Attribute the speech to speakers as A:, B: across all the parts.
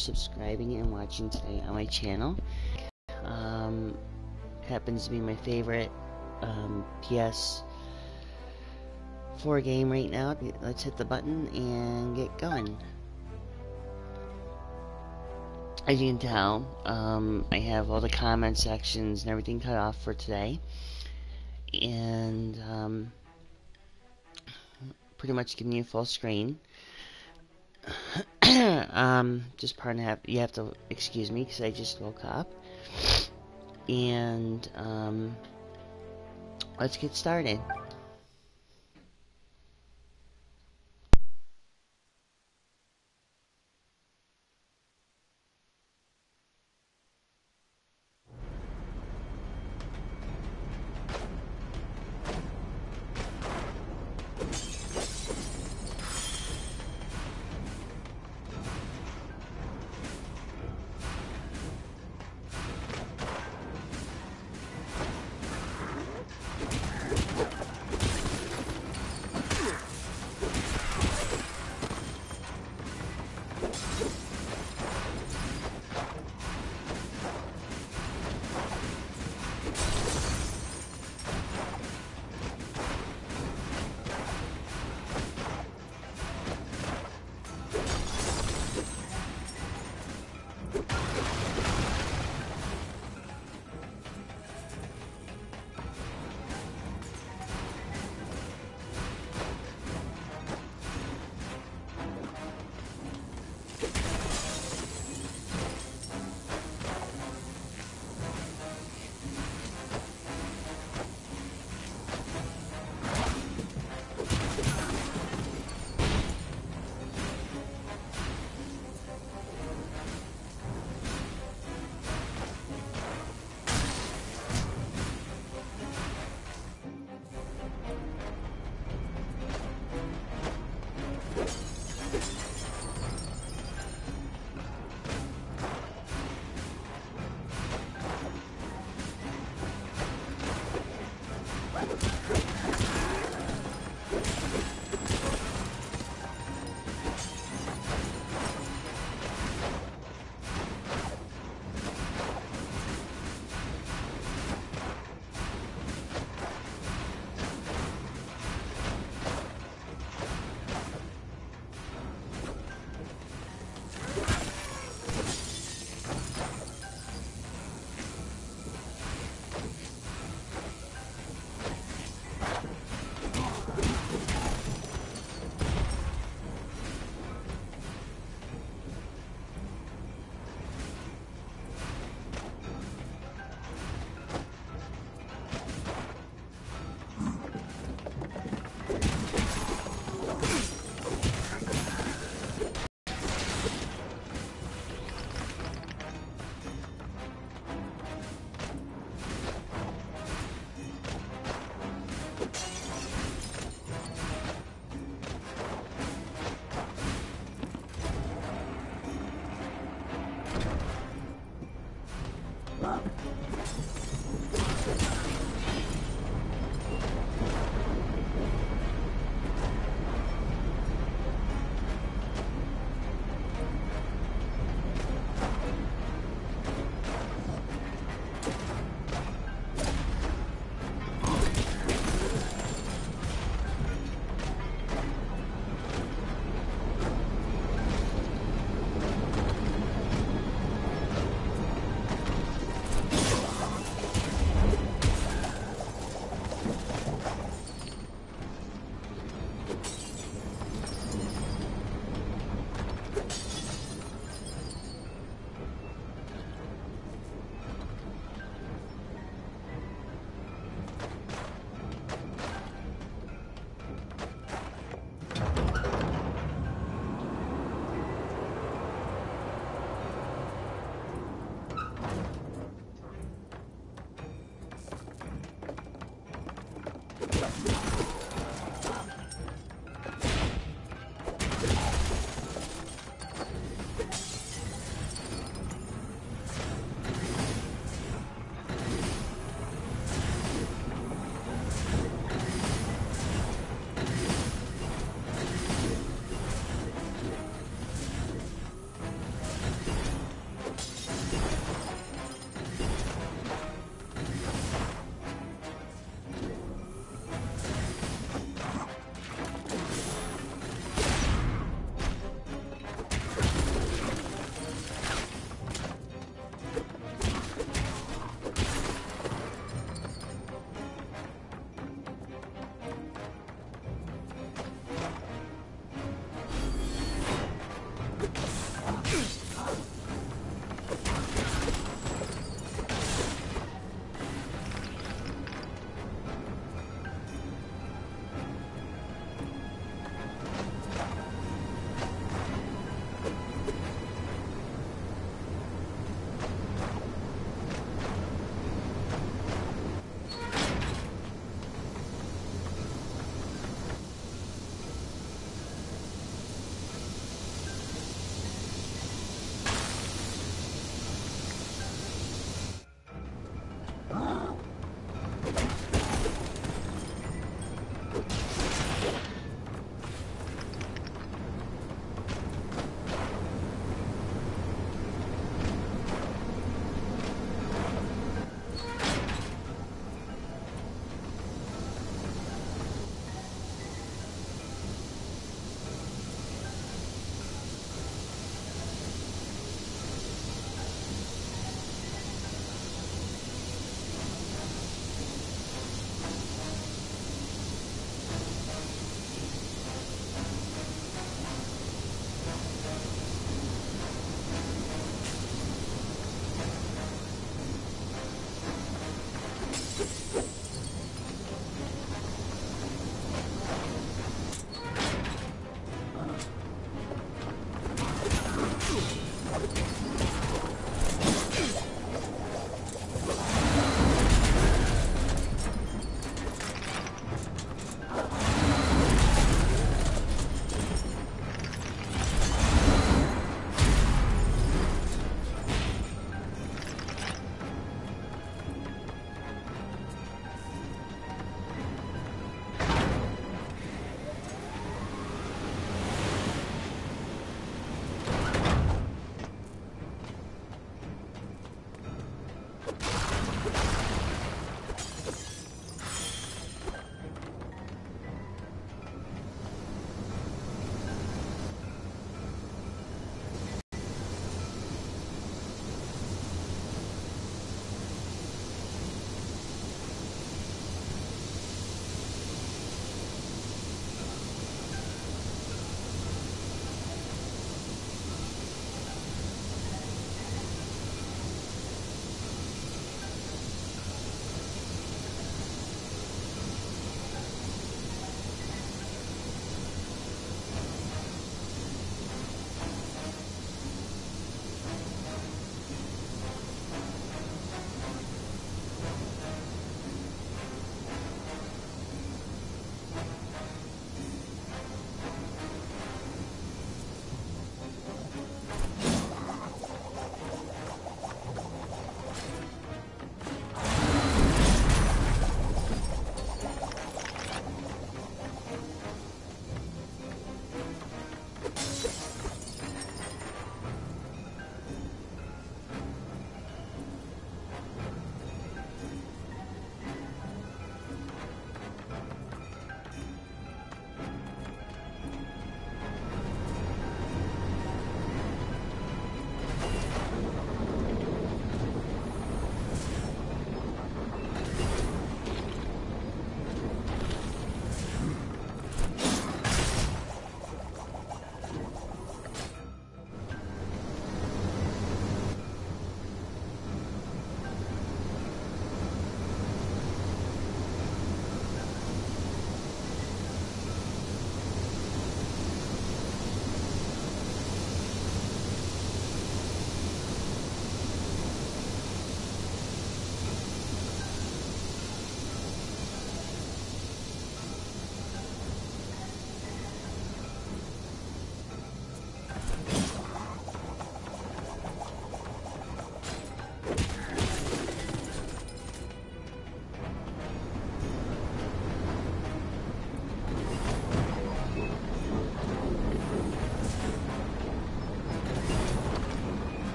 A: subscribing and watching today on my channel. Happens to be my favorite PS4 game right now. Let's hit the button and get going. As you can tell, I have all the comment sections and everything cut off for today, and pretty much giving you full screen. Just pardon, you have to excuse me because I just woke up. And let's get started.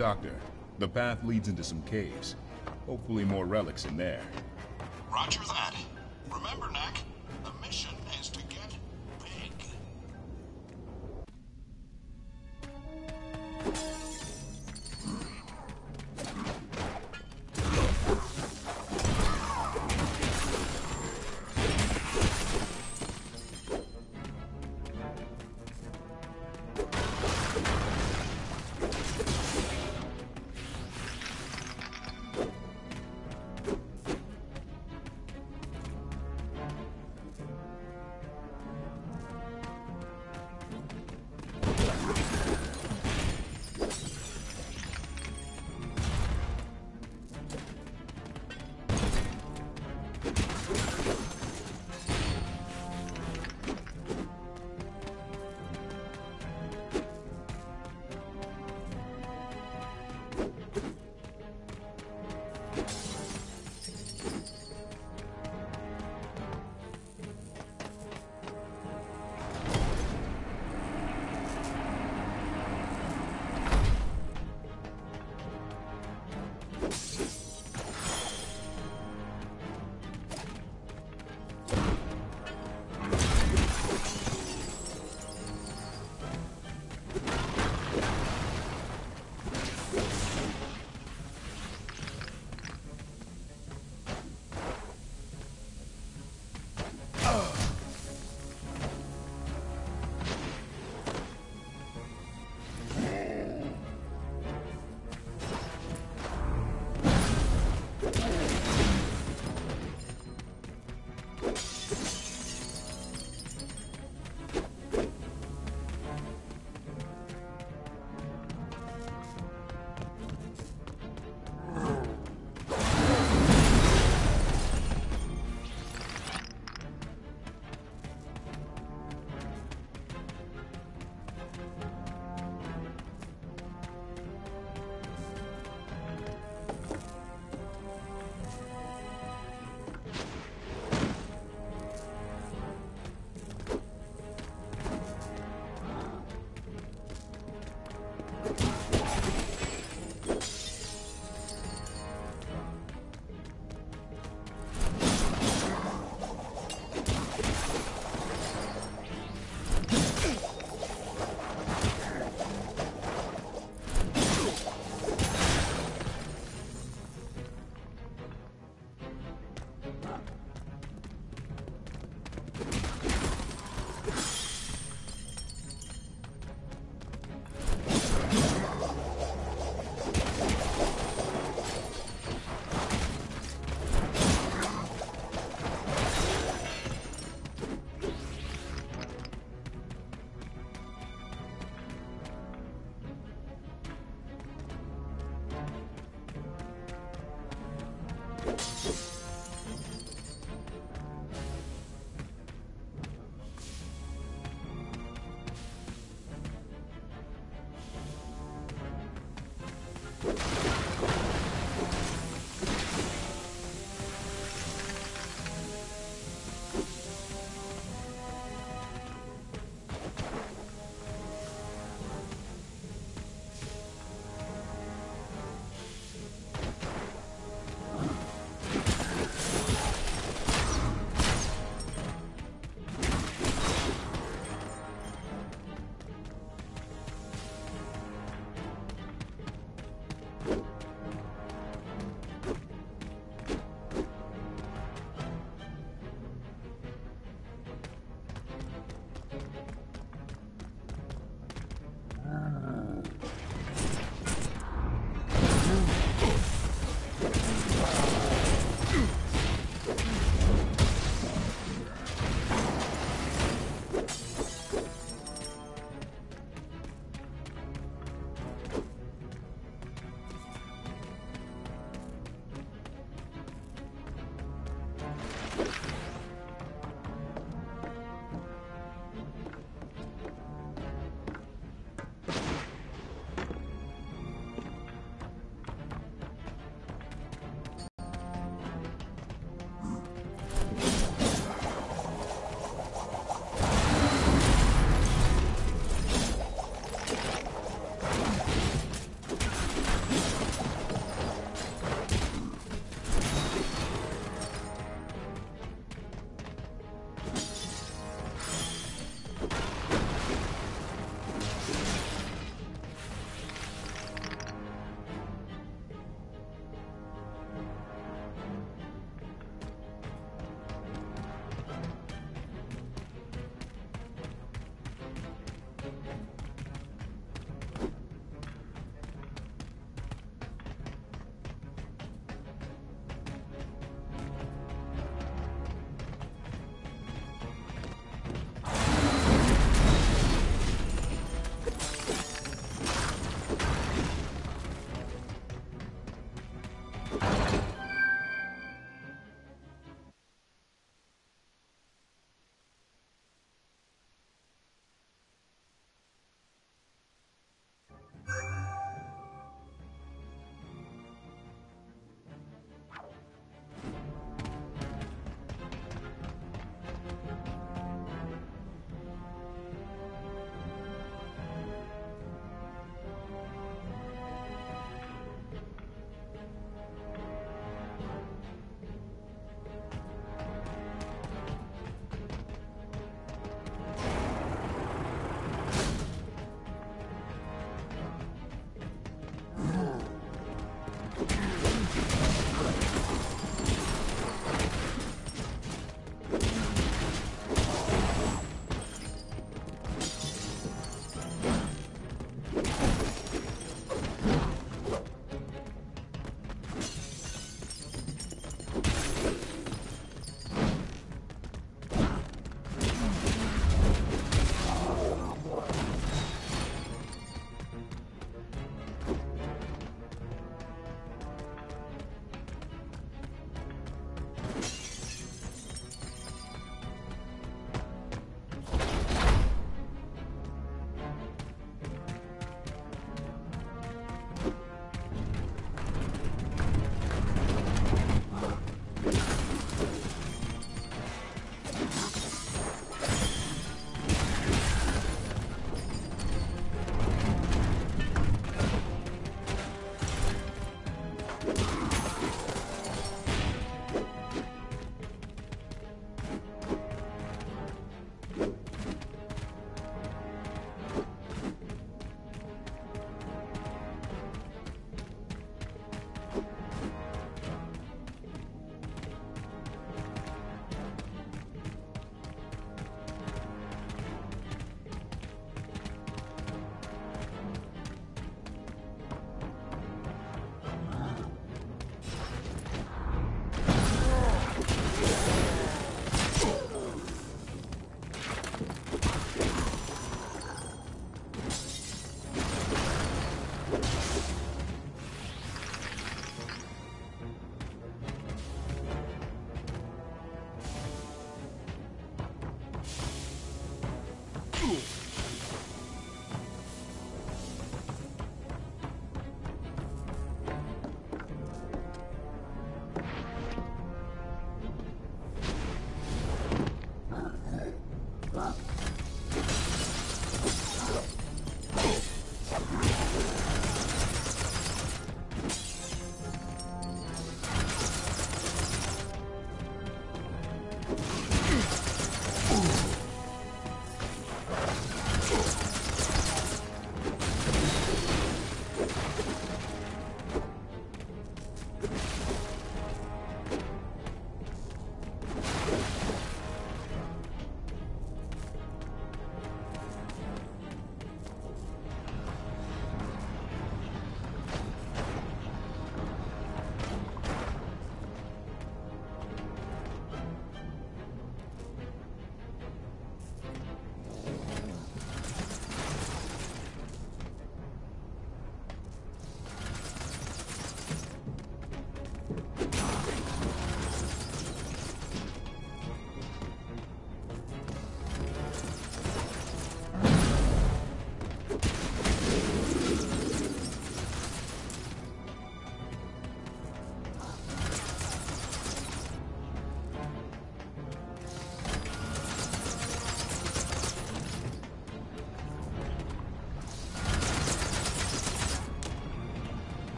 B: Doctor, the path leads into some caves. Hopefully more relics in there.
C: Roger that. Remember, Knack, the mission is to get big.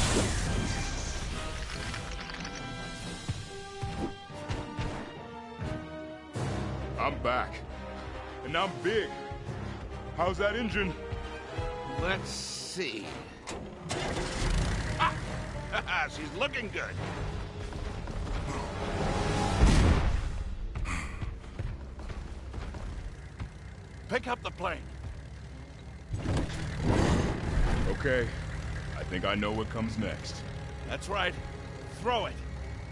B: I'm back. And I'm big. How's that engine?
D: Let's see. Ah! She's looking good. Pick up the plane.
B: Okay. I think I know what comes next.
D: That's right. Throw it.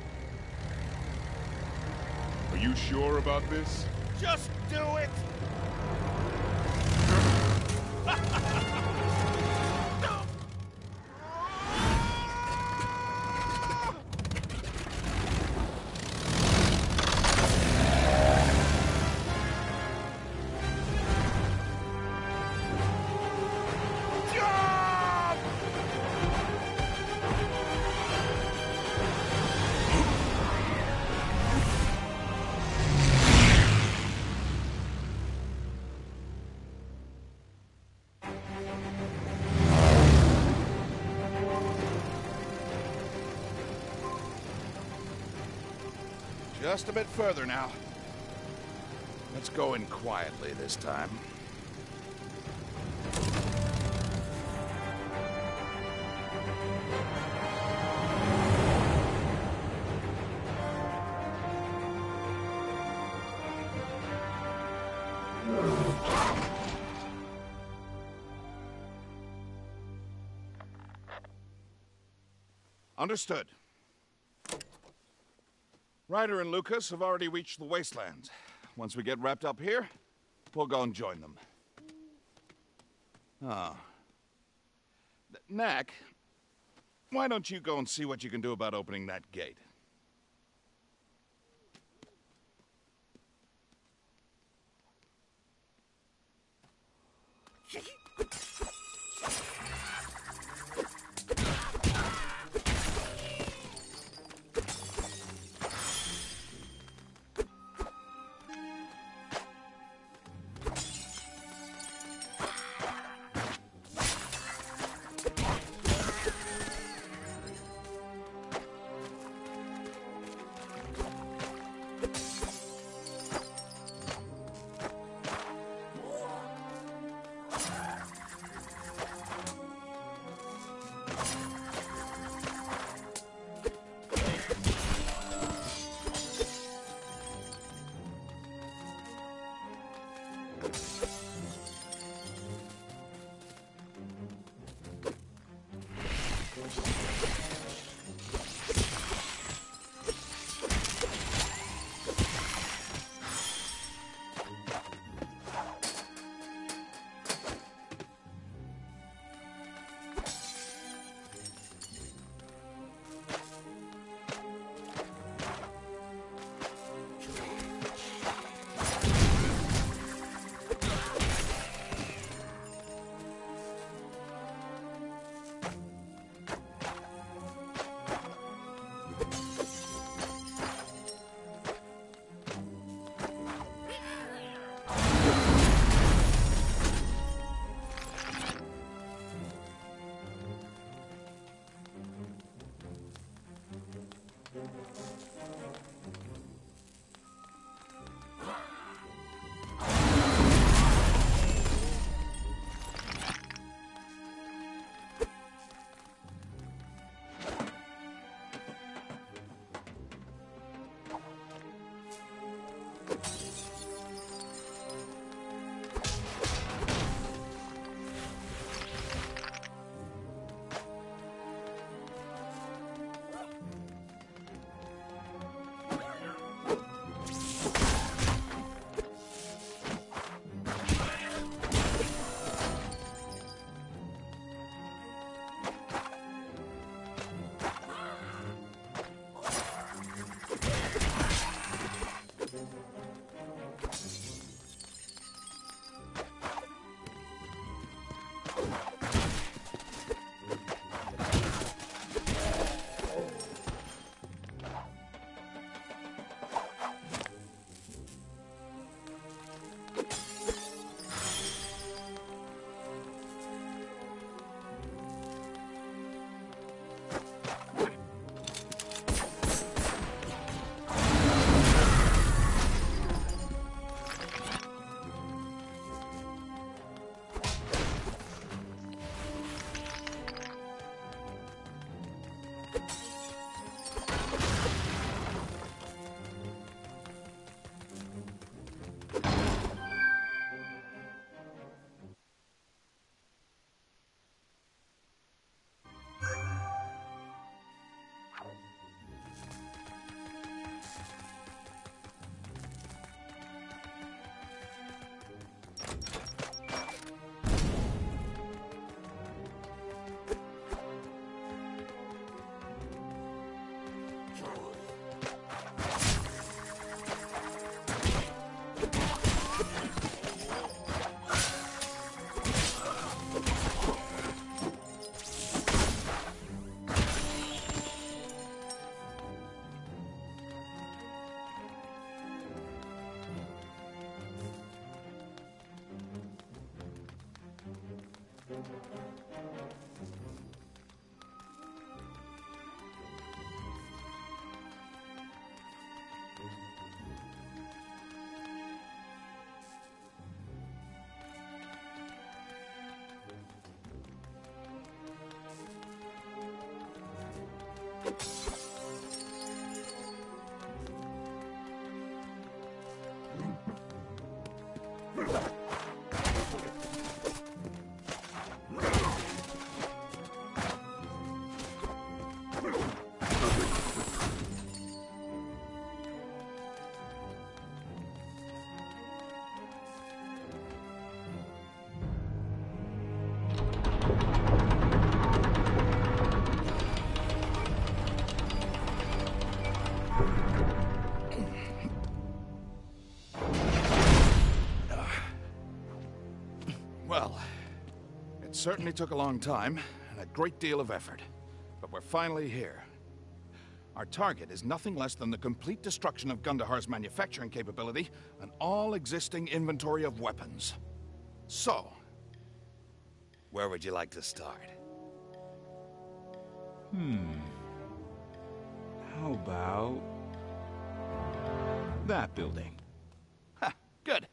B: Are you sure about this?
D: Just do it! Just a bit further now. Let's go in quietly this time. Understood. Ryder and Lucas have already reached the wastelands. Once we get wrapped up here, we'll go and join them. Ah. Knack, why don't you go and see what you can do about opening that gate? Well, it certainly took a long time and a great deal of effort, but we're finally here. Our target is nothing less than the complete destruction of Gundahar's manufacturing capability and all existing inventory of weapons. So, where would you like to start?
B: How about that building?
D: Ha! Good.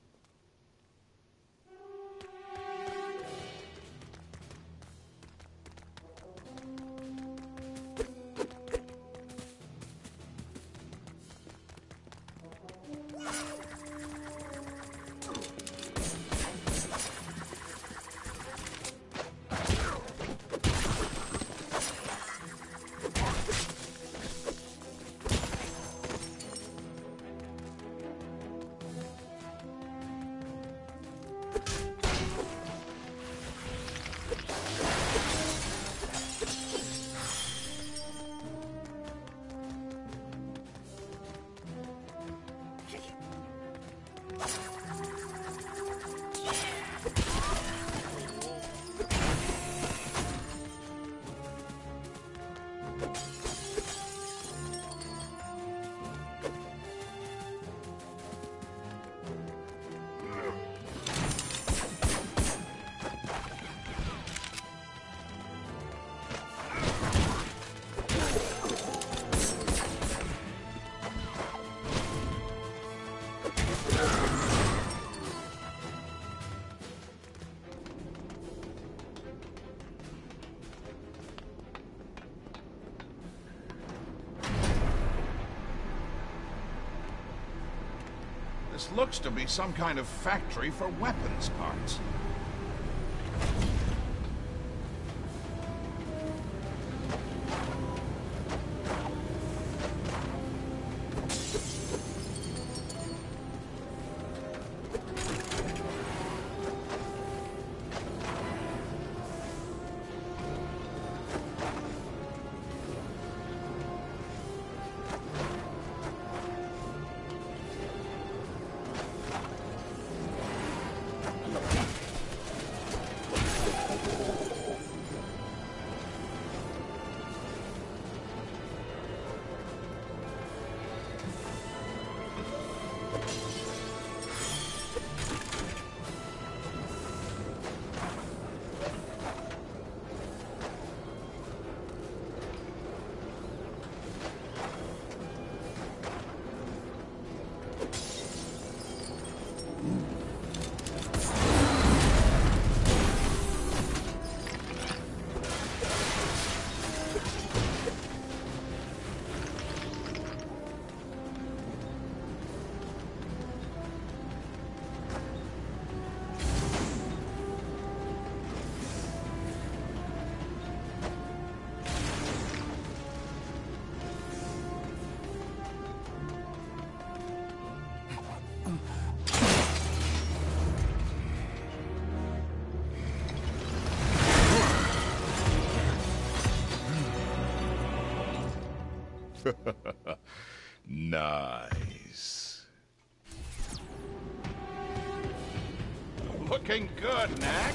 D: This looks to be some kind of factory for weapons parts.
B: Nice.
D: Looking good, Knack.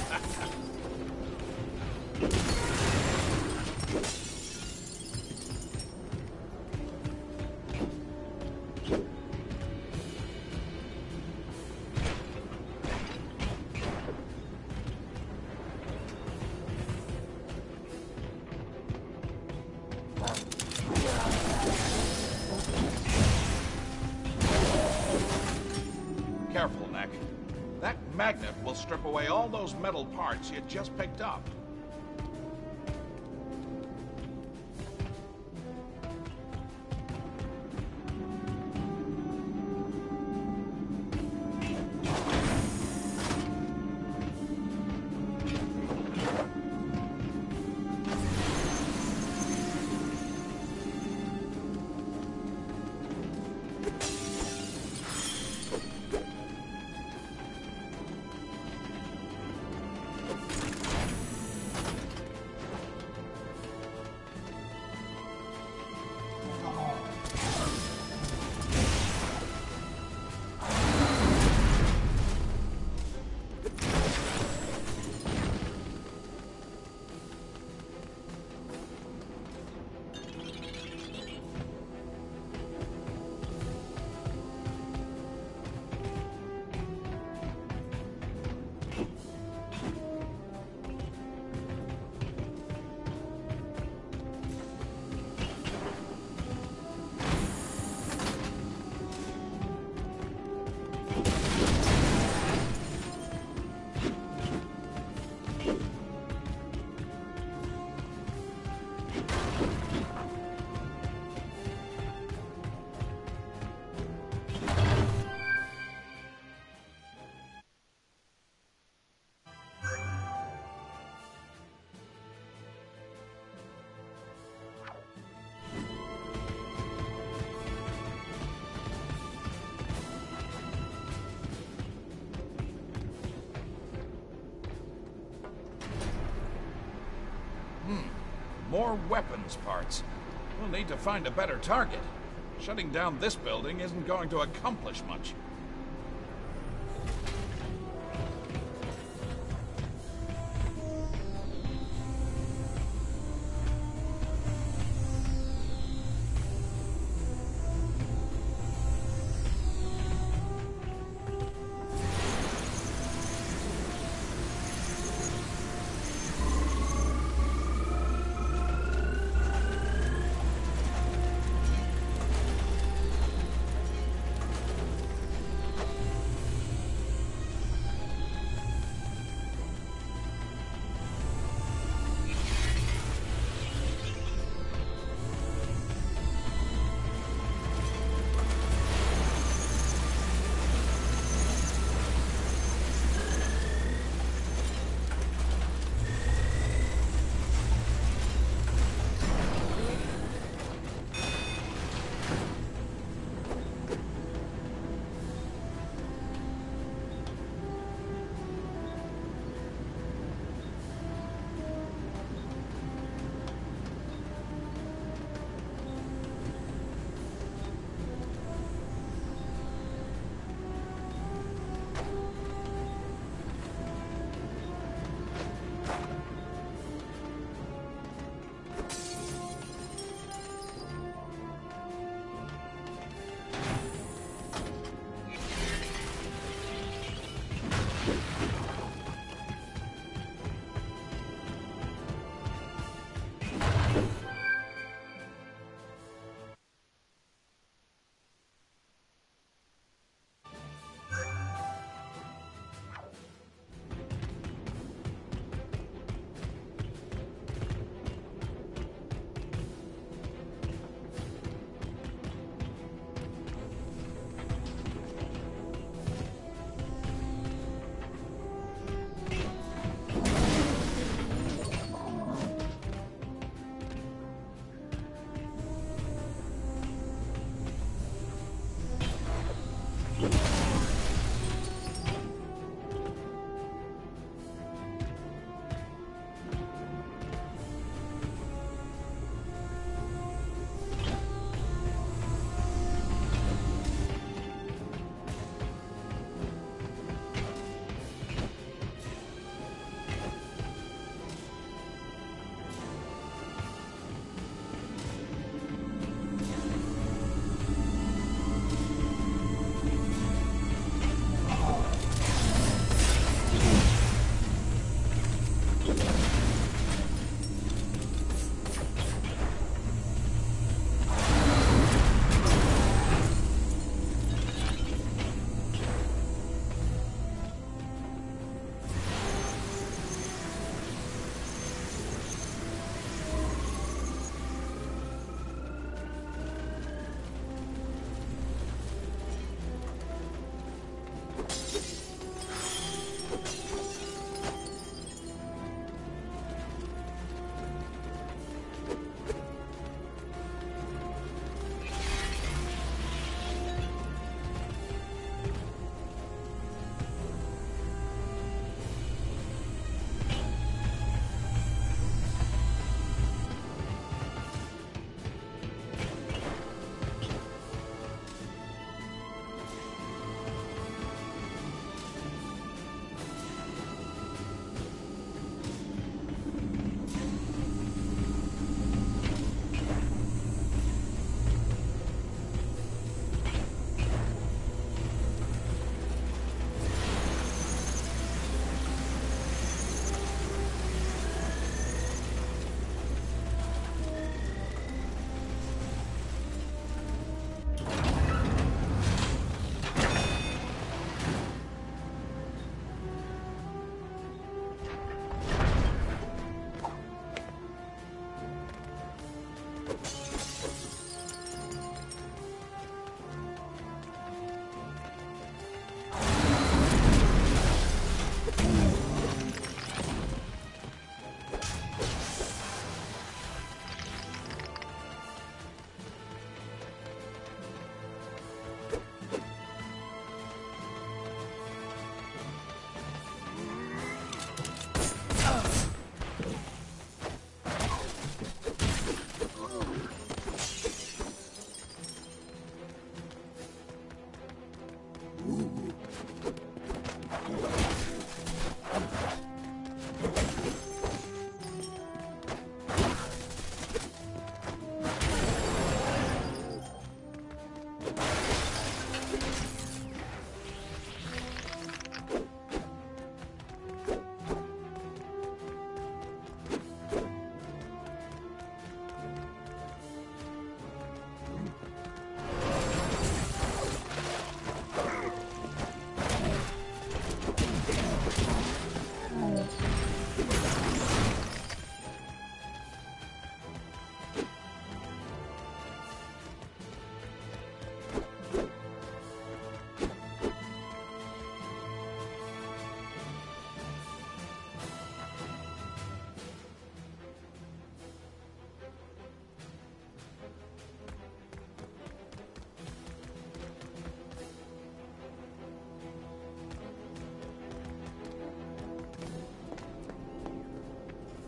D: Careful, Knack. That magnet will strip away all those metal parts you just picked up. More weapons parts. We'll need to find a better target. Shutting down this building isn't going to accomplish much.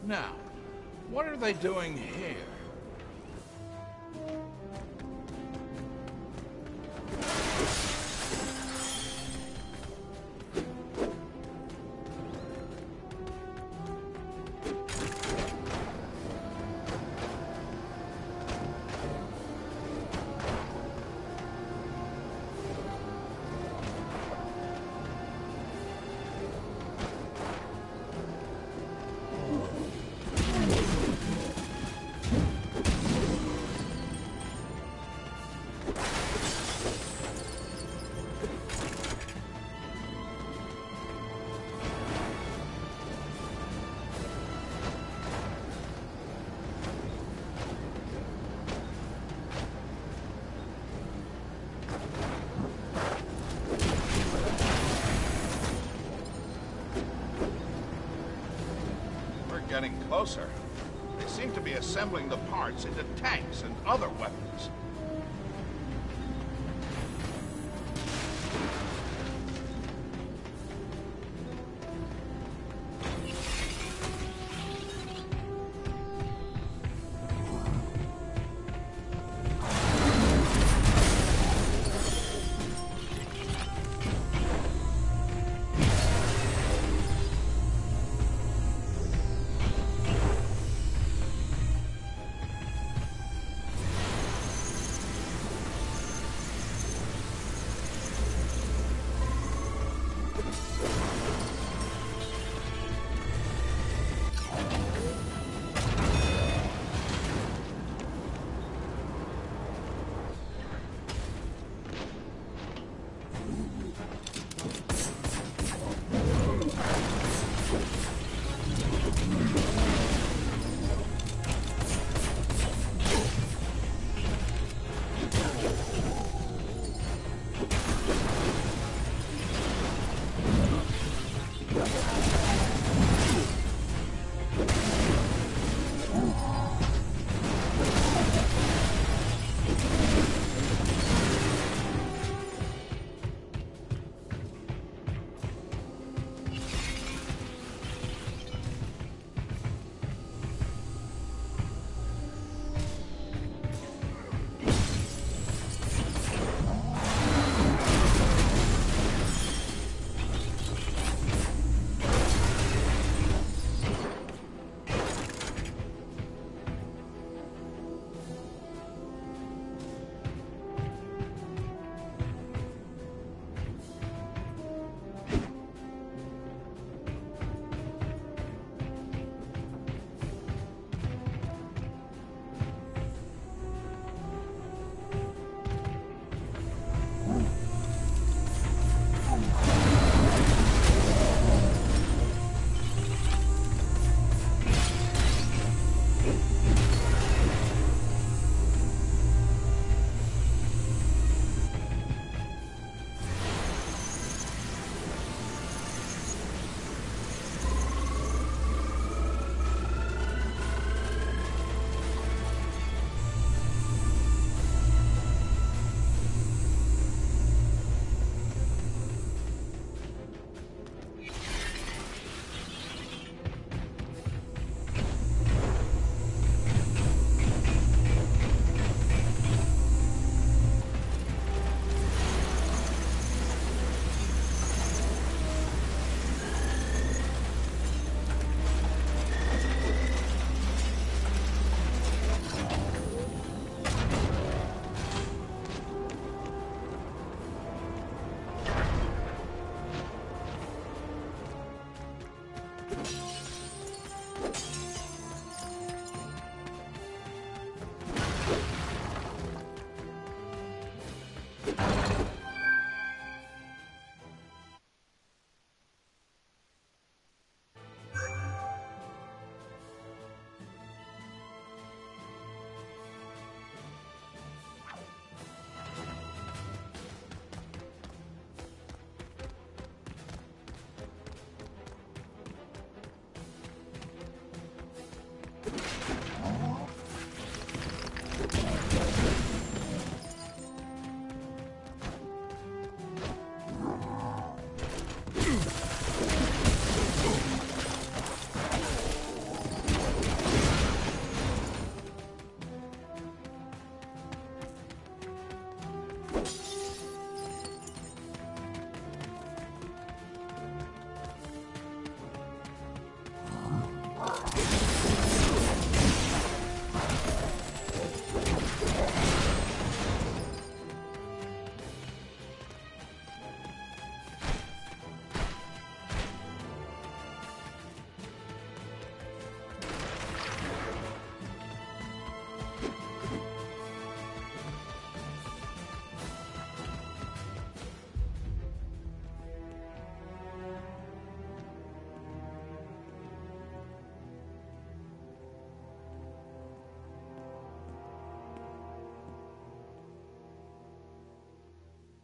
D: Now, what are they doing here? Getting closer. They seem to be assembling the parts into tanks and other weapons.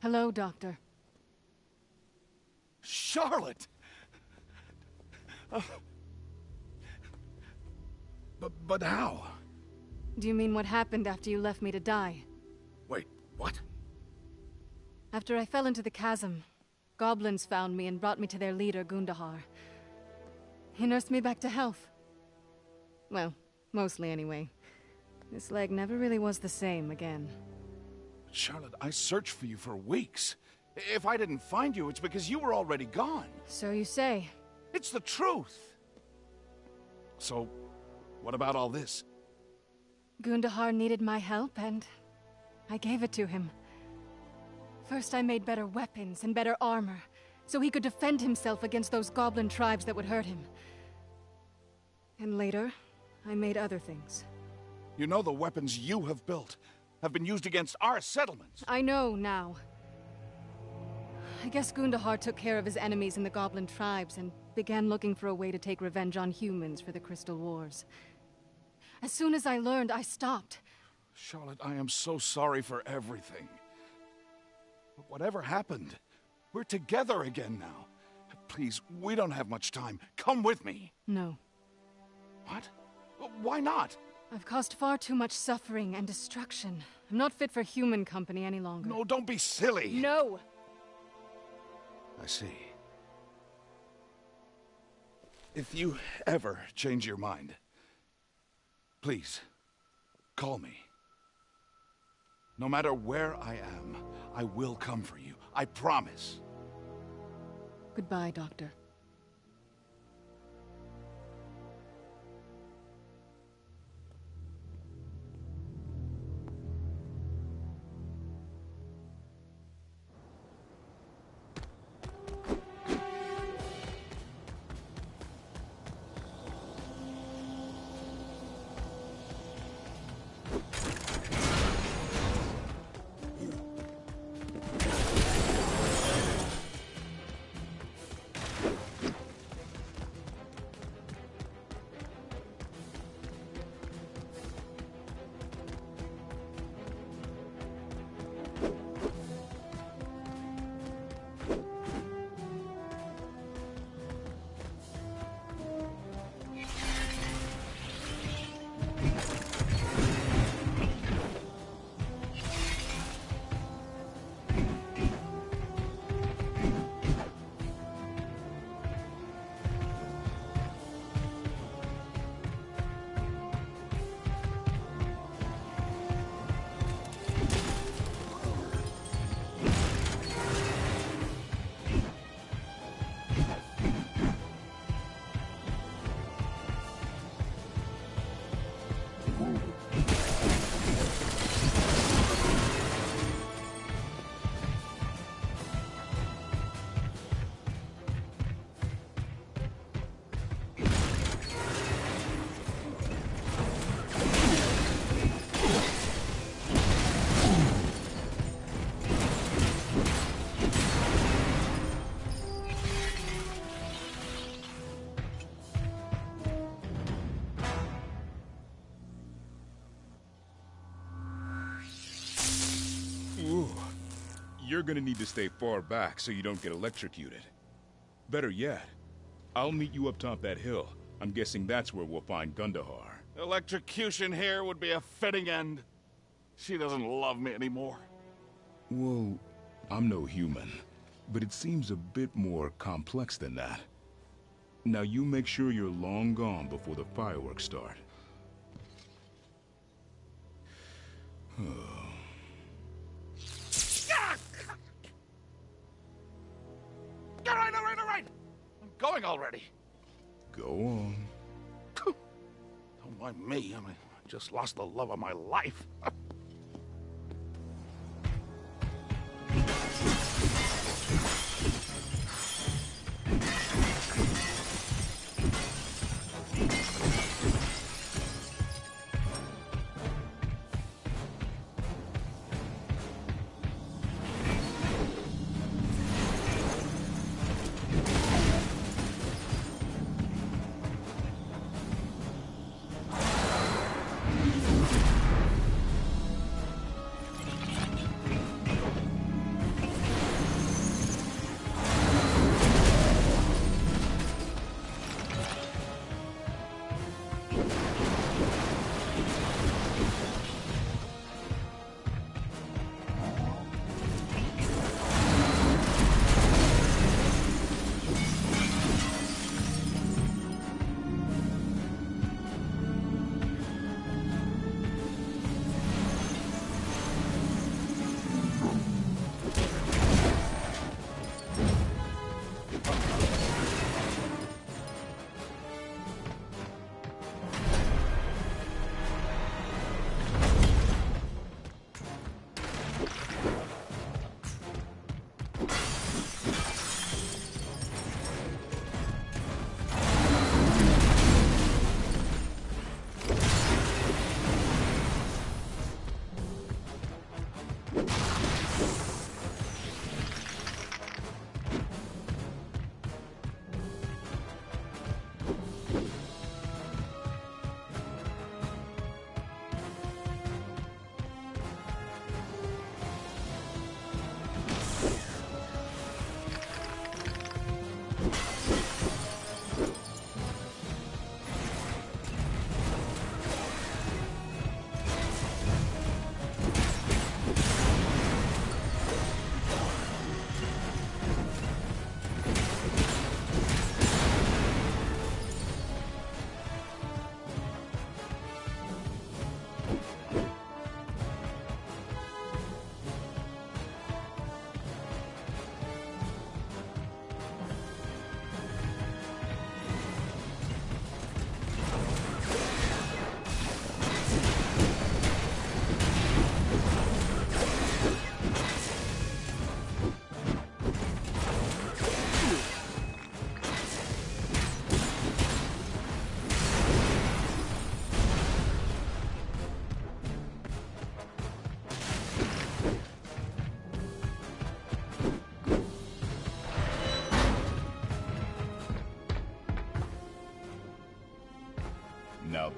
E: Hello, Doctor.
D: Charlotte! But how?
E: Do you mean what happened after you left me to die?
D: Wait, what?
E: After I fell into the chasm, goblins found me and brought me to their leader, Gundahar. He nursed me back to health. Well, mostly anyway. This leg never really was the same again.
D: Charlotte, I searched for you for weeks. If I didn't find you, it's because you were already gone.
E: So you say.
D: It's the truth. So, what about all this?
E: Gundahar needed my help, and I gave it to him. First I made better weapons and better armor, so he could defend himself against those goblin tribes that would hurt him. And later, I made other things.
D: You know the weapons you have built have been used against our settlements.
E: I know now. I guess Gundahar took care of his enemies in the goblin tribes and began looking for a way to take revenge on humans for the Crystal Wars. As soon as I learned, I stopped.
D: Charlotte, I am so sorry for everything. But whatever happened, we're together again now. Please, we don't have much time. Come with me.
E: No.
D: What? Why not?
E: I've caused far too much suffering and destruction. I'm not fit for human company any longer.
D: No, don't be silly.
E: No!
D: I see. If you ever change your mind, please, call me. No matter where I am, I will come for you. I promise.
E: Goodbye, Doctor.
B: You're gonna need to stay far back so you don't get electrocuted. Better yet, I'll meet you up top that hill. I'm guessing that's where we'll find Gundahar.
D: Electrocution here would be a fitting end. She doesn't love me anymore.
B: Well, I'm no human, but it seems a bit more complex than that. Now you make sure you're long gone before the fireworks start.
D: All right. I'm going already.
B: Go on.
D: Don't mind me. I just lost the love of my life.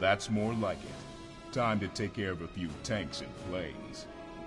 B: That's more like it. Time to take care of a few tanks and planes.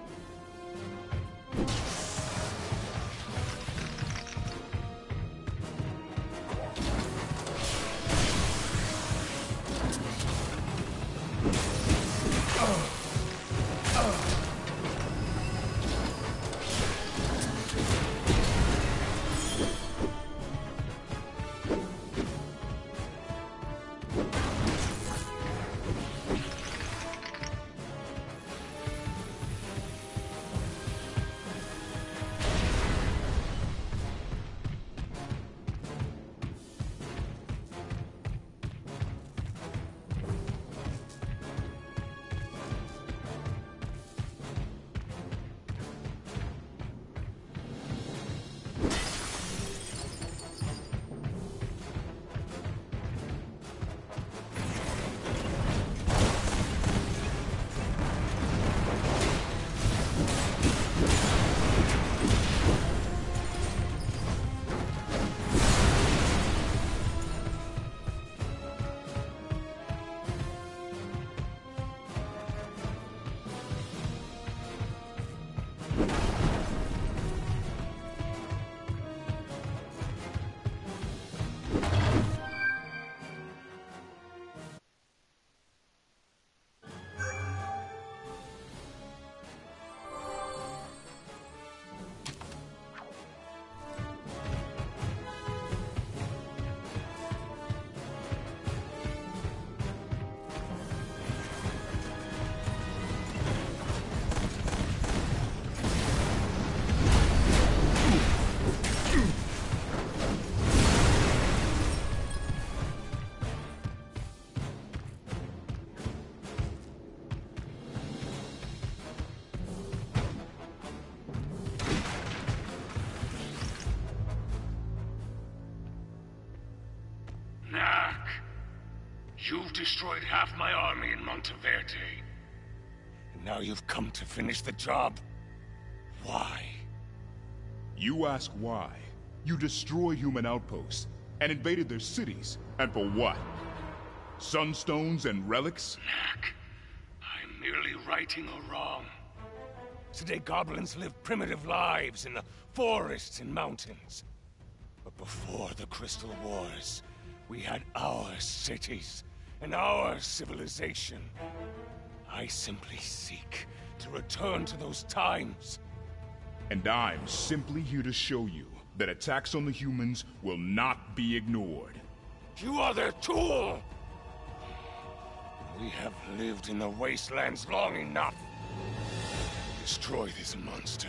F: Knak, you've destroyed half my army in Monteverde. And now you've come to finish the job. Why?
B: You ask why? You destroyed human outposts and invaded their cities. And for what? Sunstones and relics?
F: Knak, I'm merely righting a wrong. Today goblins live primitive lives in the forests and mountains. But before the Crystal Wars, we had our cities and our civilization. I simply seek to return to those times.
B: And I'm simply here to show you that attacks on the humans will not be ignored.
F: You are their tool! We have lived in the wastelands long enough. Destroy this monster.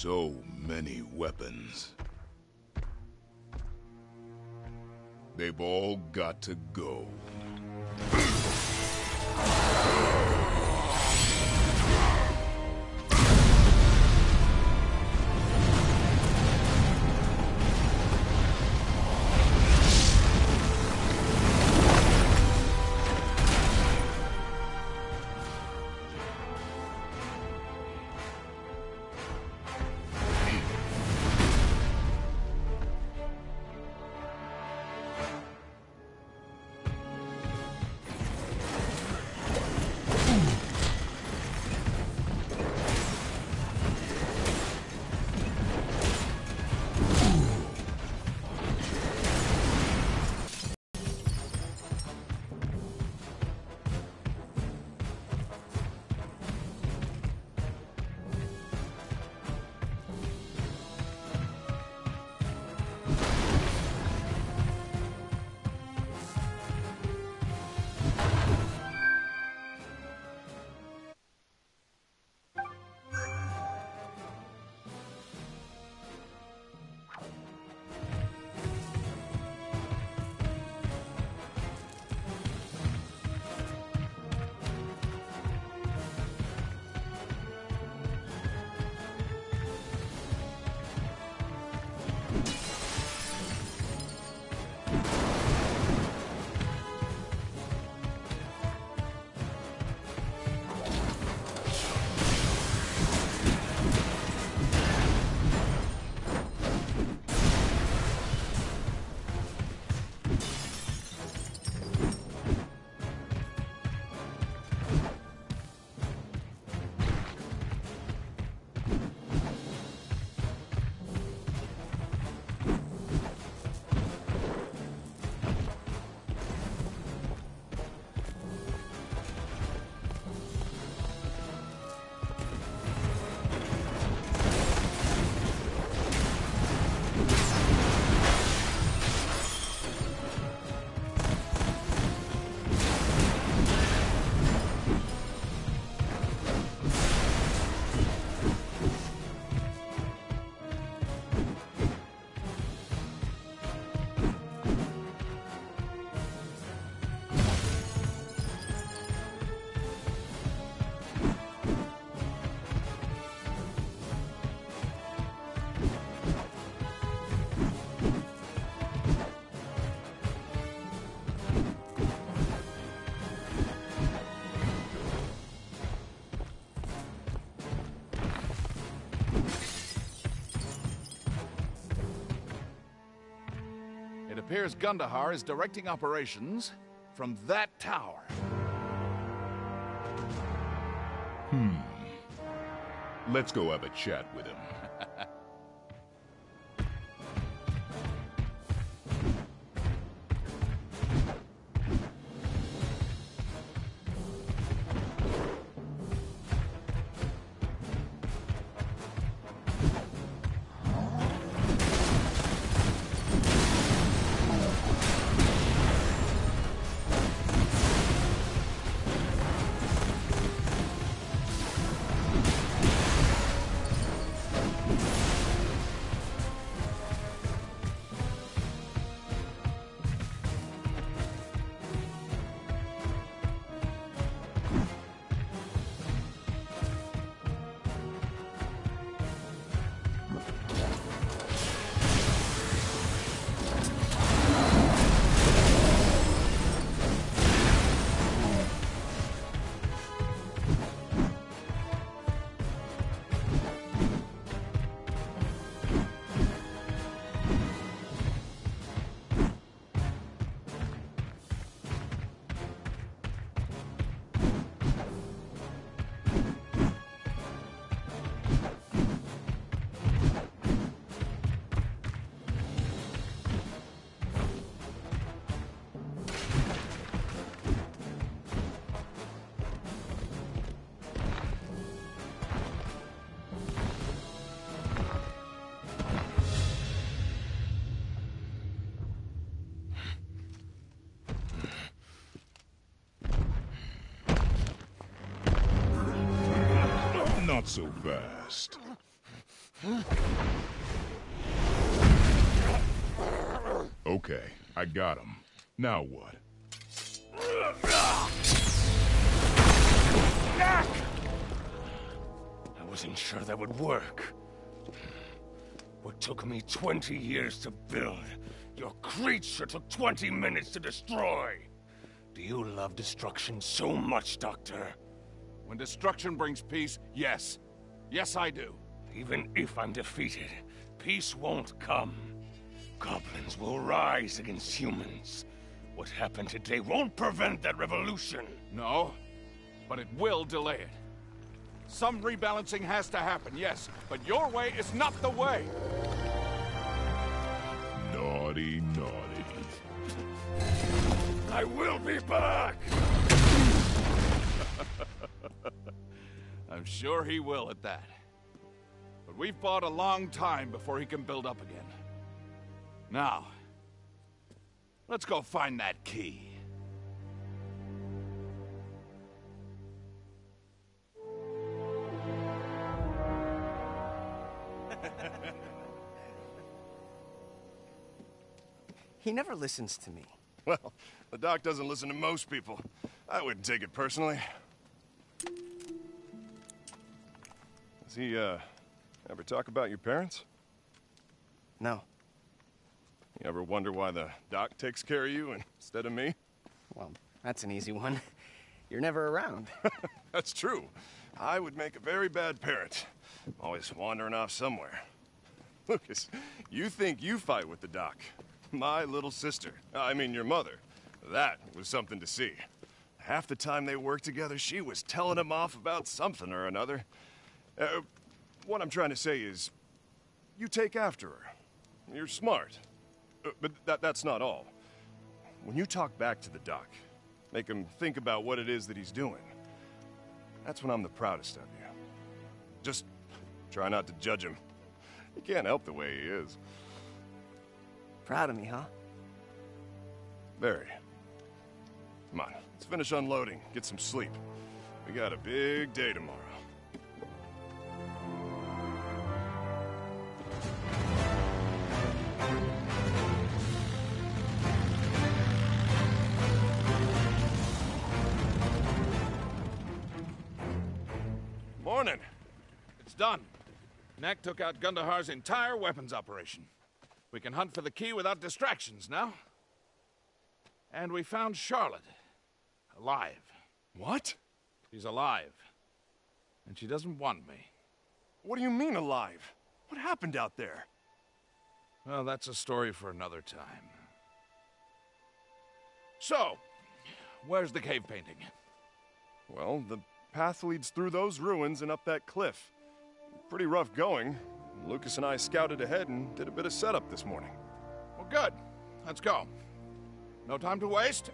B: So many weapons. They've all got to go.
D: It appears Gundahar is directing operations from that tower.
B: Let's go have a chat with him. Not so fast. Okay, I got him. Now what?
F: Knack! I wasn't sure that would work. What took me 20 years to build, your creature took 20 minutes to destroy. Do you love destruction so much, Doctor?
D: When destruction brings peace, yes. Yes, I do.
F: Even if I'm defeated, peace won't come. Goblins will rise against humans. What happened today won't prevent that revolution.
D: No, but it will delay it. Some rebalancing has to happen, yes, but your way is not the way.
B: Naughty, naughty.
F: I will be back!
D: I'm sure he will at that. But we've fought a long time before he can build up again. Now, let's go find that key.
G: He never listens to me.
H: Well, the doc doesn't listen to most people. I wouldn't take it personally. Does he, ever talk about your parents?
G: No.
H: You ever wonder why the doc takes care of you instead of me?
G: Well, that's an easy one. You're never around.
H: That's true. I would make a very bad parent. Always wandering off somewhere. Lucas, you think you fight with the doc. My little sister. I mean, your mother. That was something to see. Half the time they worked together, she was telling him off about something or another. What I'm trying to say is, you take after her. You're smart. But that's not all. When you talk back to the doc, make him think about what it is that he's doing, that's when I'm the proudest of you. Just try not to judge him. You can't help the way he is.
G: Proud of me, huh?
H: Very. Come on, let's finish unloading, get some sleep. We got a big day tomorrow. Morning.
D: It's done. Knack took out Gundahar's entire weapons operation. We can hunt for the key without distractions now. And we found Charlotte. Alive.
H: What?
D: She's alive. And she doesn't want me.
H: What do you mean alive? What happened out there?
D: Well, that's a story for another time. So, where's the cave painting?
H: Well, the path leads through those ruins and up that cliff. Pretty rough going. Lucas and I scouted ahead and did a bit of setup this morning.
D: Well, good. Let's go. No time to waste.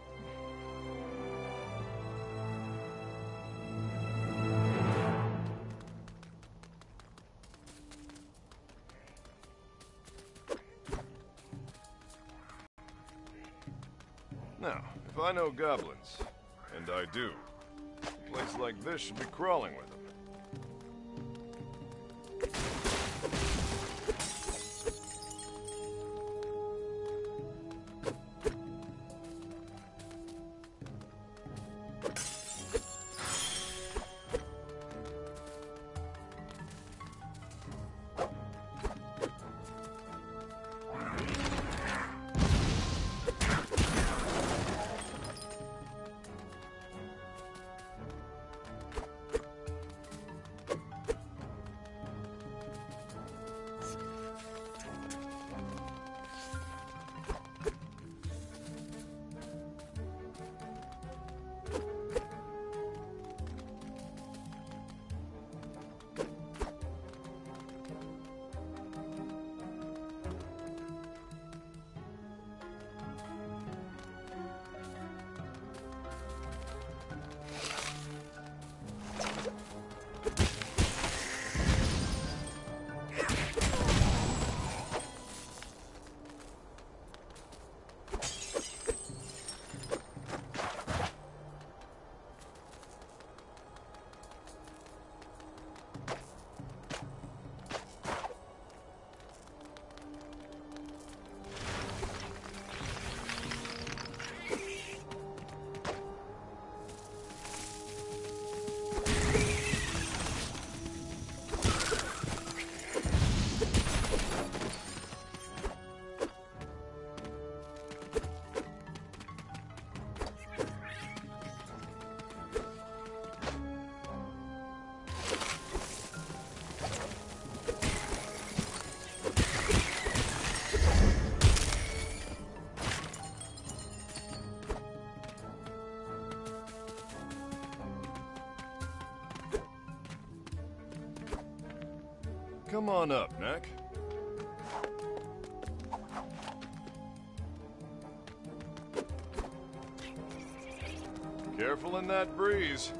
H: Now, if I know goblins, and I do, a place like this should be crawling with them. Come on up, Knack. Careful in that breeze.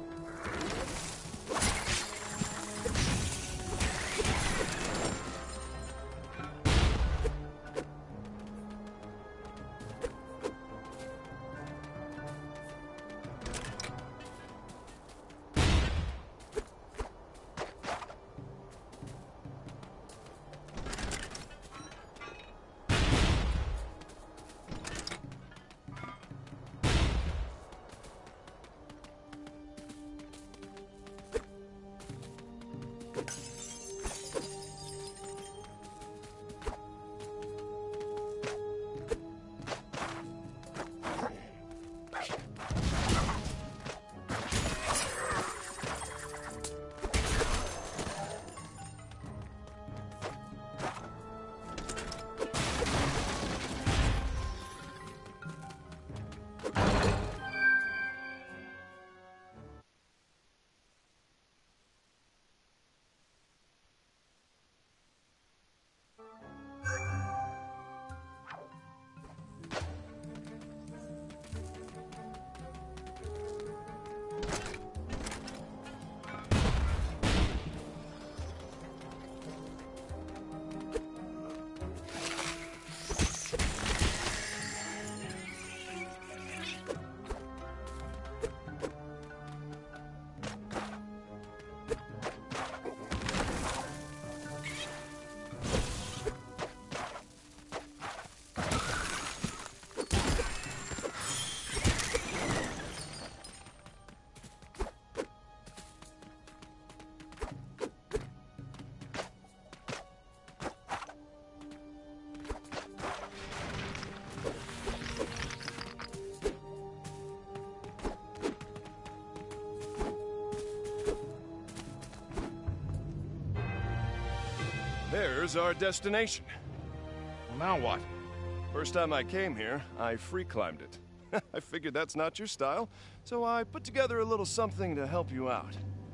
H: There's our destination.
D: Well, now what?
H: First time I came here, I free climbed it. I figured that's not your style, so I put together a little something to help you out.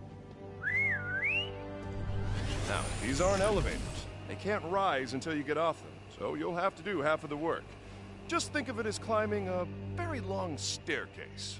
H: Now, these aren't elevators. They can't rise until you get off them, so you'll have to do half of the work. Just think of it as climbing a very long staircase.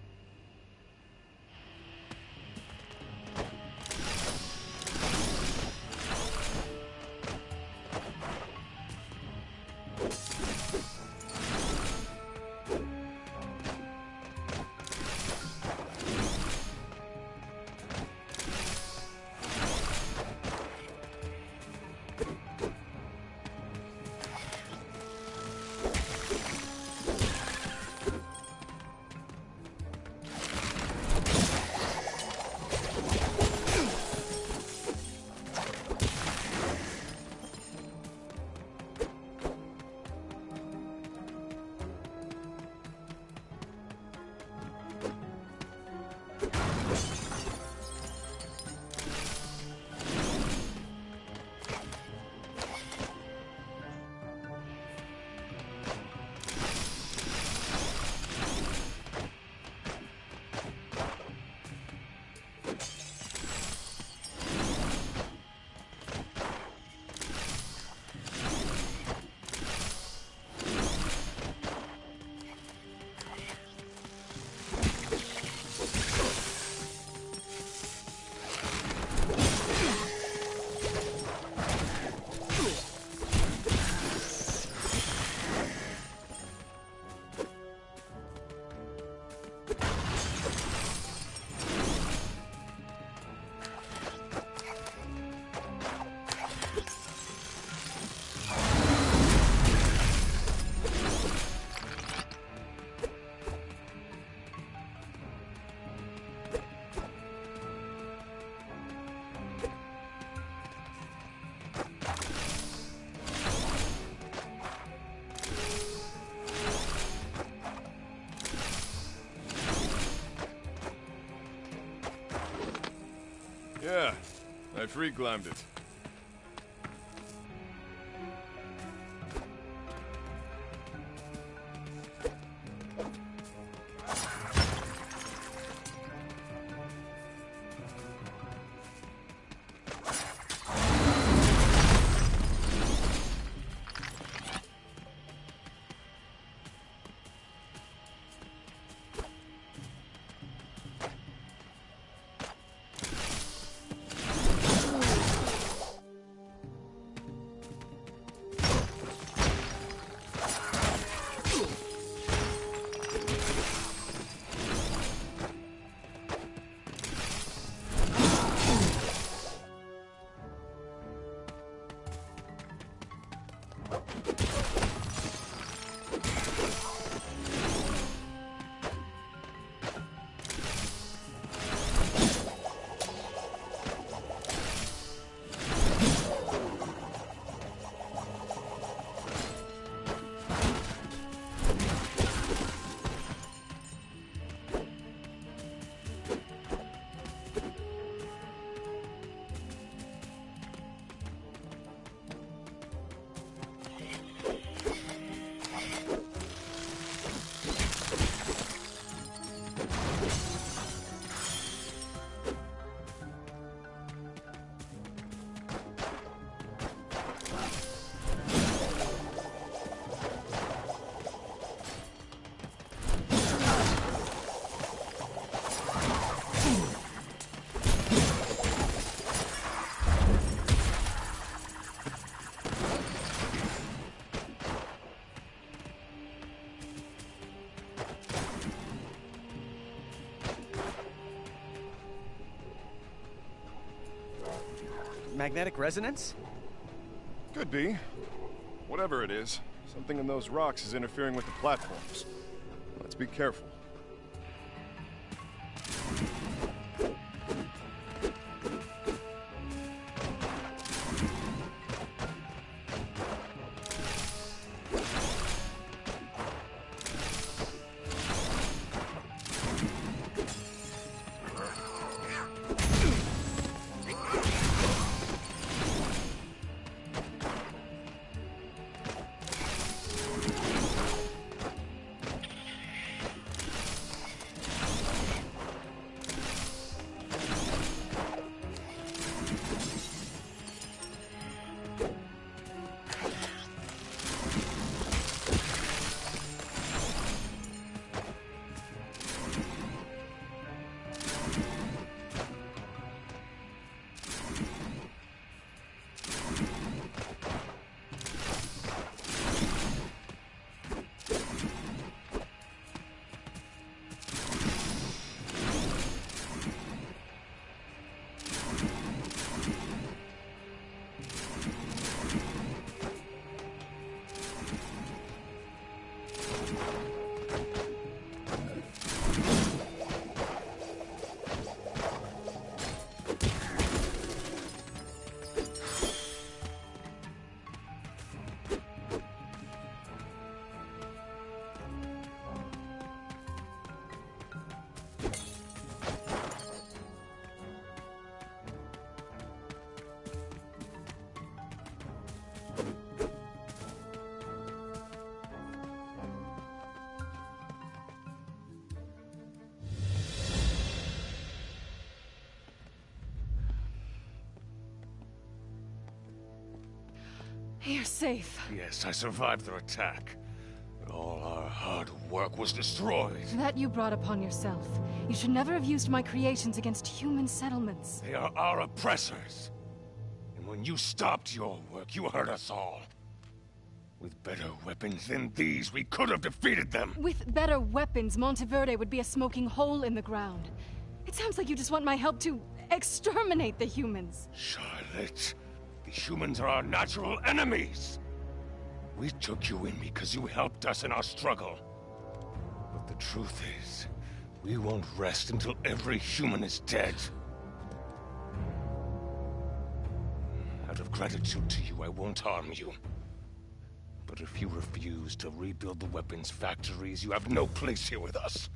H: Yeah, I free climbed it.
G: Magnetic resonance?
H: Could be. Whatever it is, something in those rocks is interfering with the platforms. Let's be careful.
E: You're safe.
F: Yes, I survived their attack. But all our hard work was destroyed.
E: That you brought upon yourself. You should never have used my creations against human settlements.
F: They are our oppressors. And when you stopped your work, you hurt us all. With better weapons than these, we could have defeated them.
E: With better weapons, Monteverde would be a smoking hole in the ground. It sounds like you just want my help to exterminate the humans.
F: Charlotte, the humans are our natural enemies. We took you in because you helped us in our struggle. But the truth is, we won't rest until every human is dead. Out of gratitude to you, I won't harm you. But if you refuse to rebuild the weapons factories, you have no place here with us.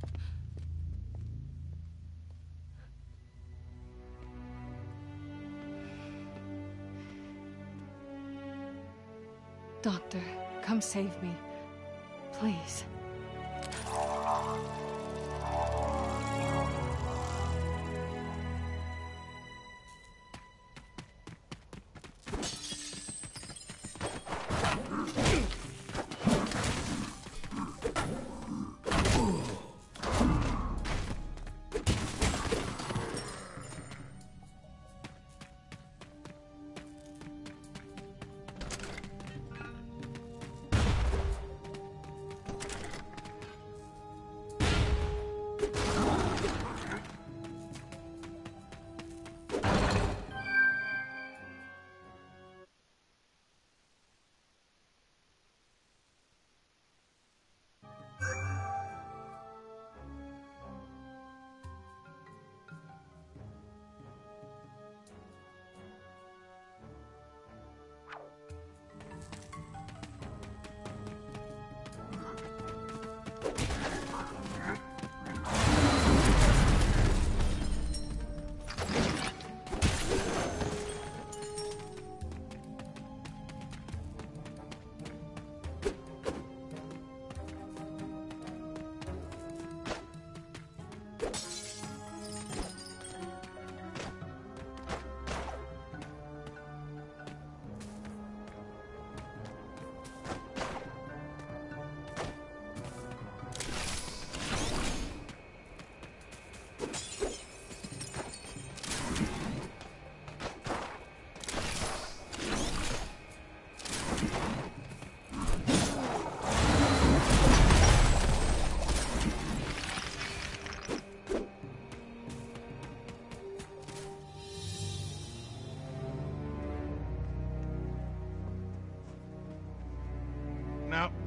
E: Doctor, come save me. Please.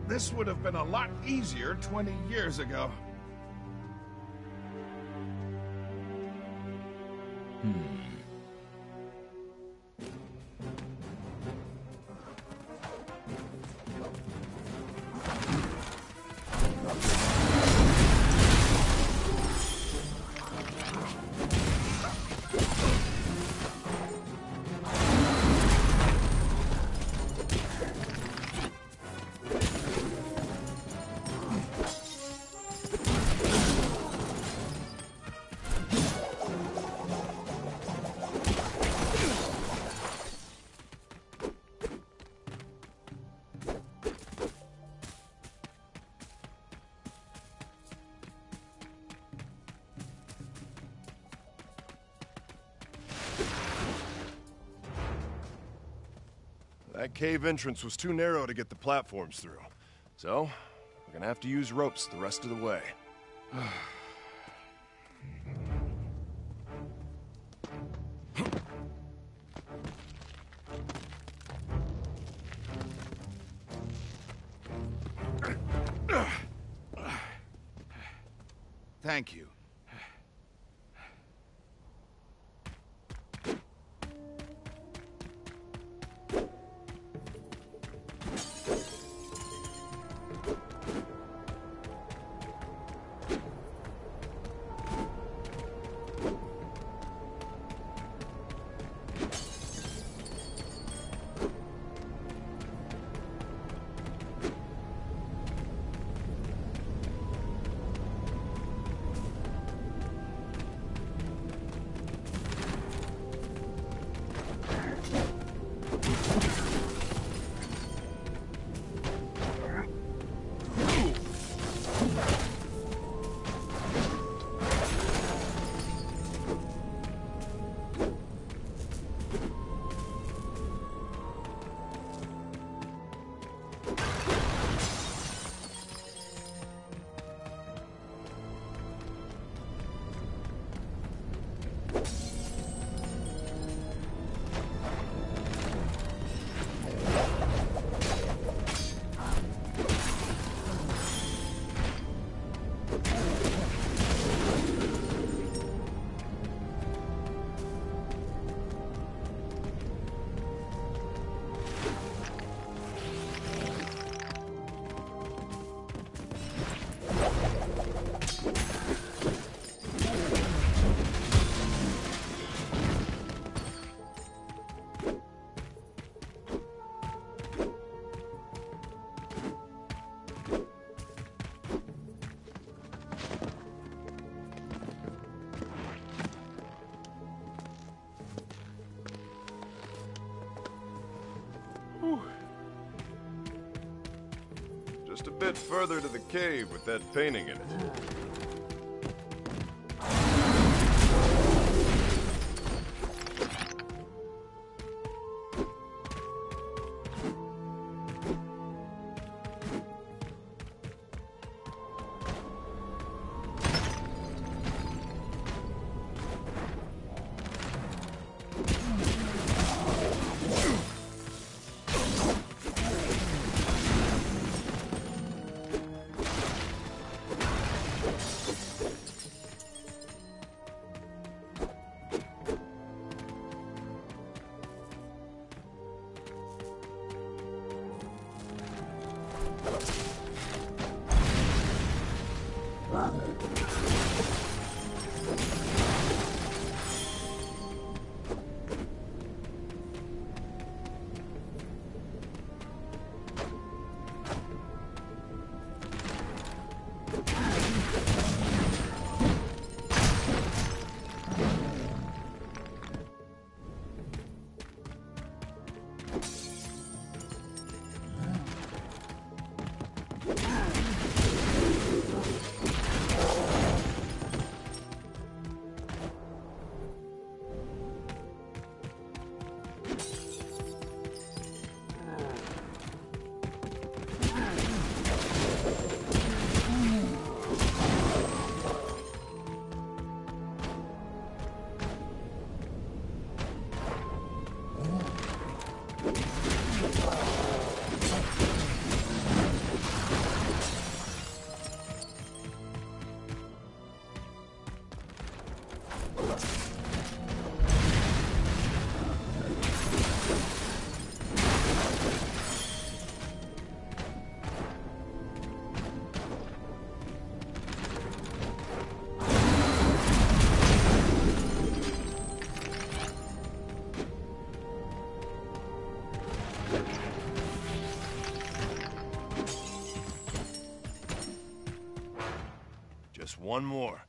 D: This would have been a lot easier 20 years ago.
H: That cave entrance was too narrow to get the platforms through. So, we're gonna have to use ropes the rest of the way.
D: Thank you.
H: Just a bit further to the cave with that painting in it. Just one more.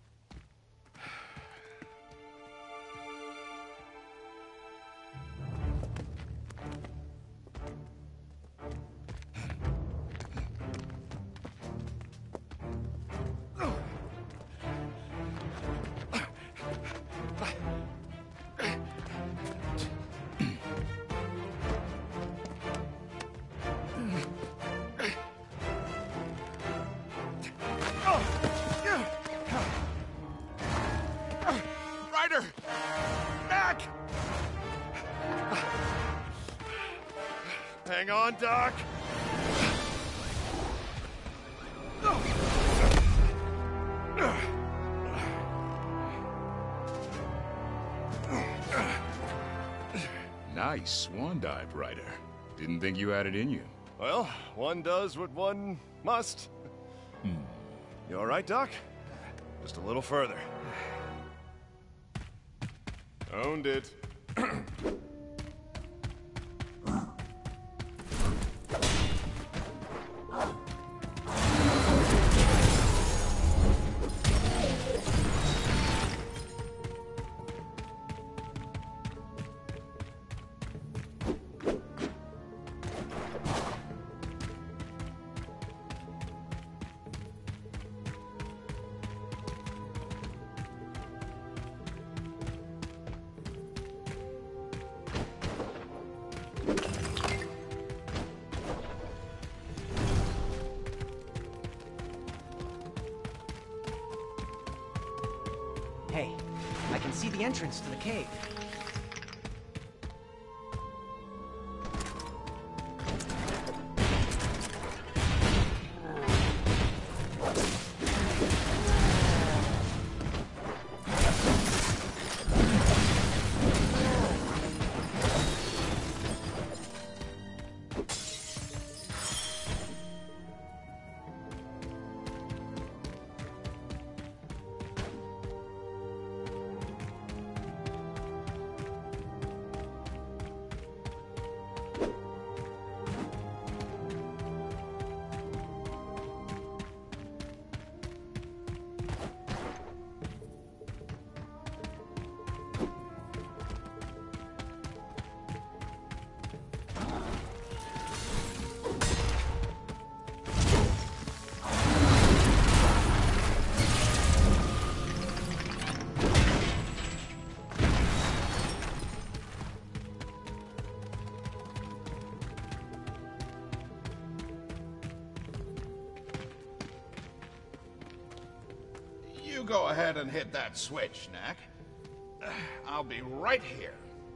D: Ryder! Knack!
H: Hang on, Doc.
B: Nice swan dive, Ryder. Didn't think you had it in you.
H: Well, one does what one must. You all right, Doc? Just a little further. Owned it.
G: Hey, I can see the entrance to the cave.
D: You go ahead and hit that switch, Knack. I'll be right here.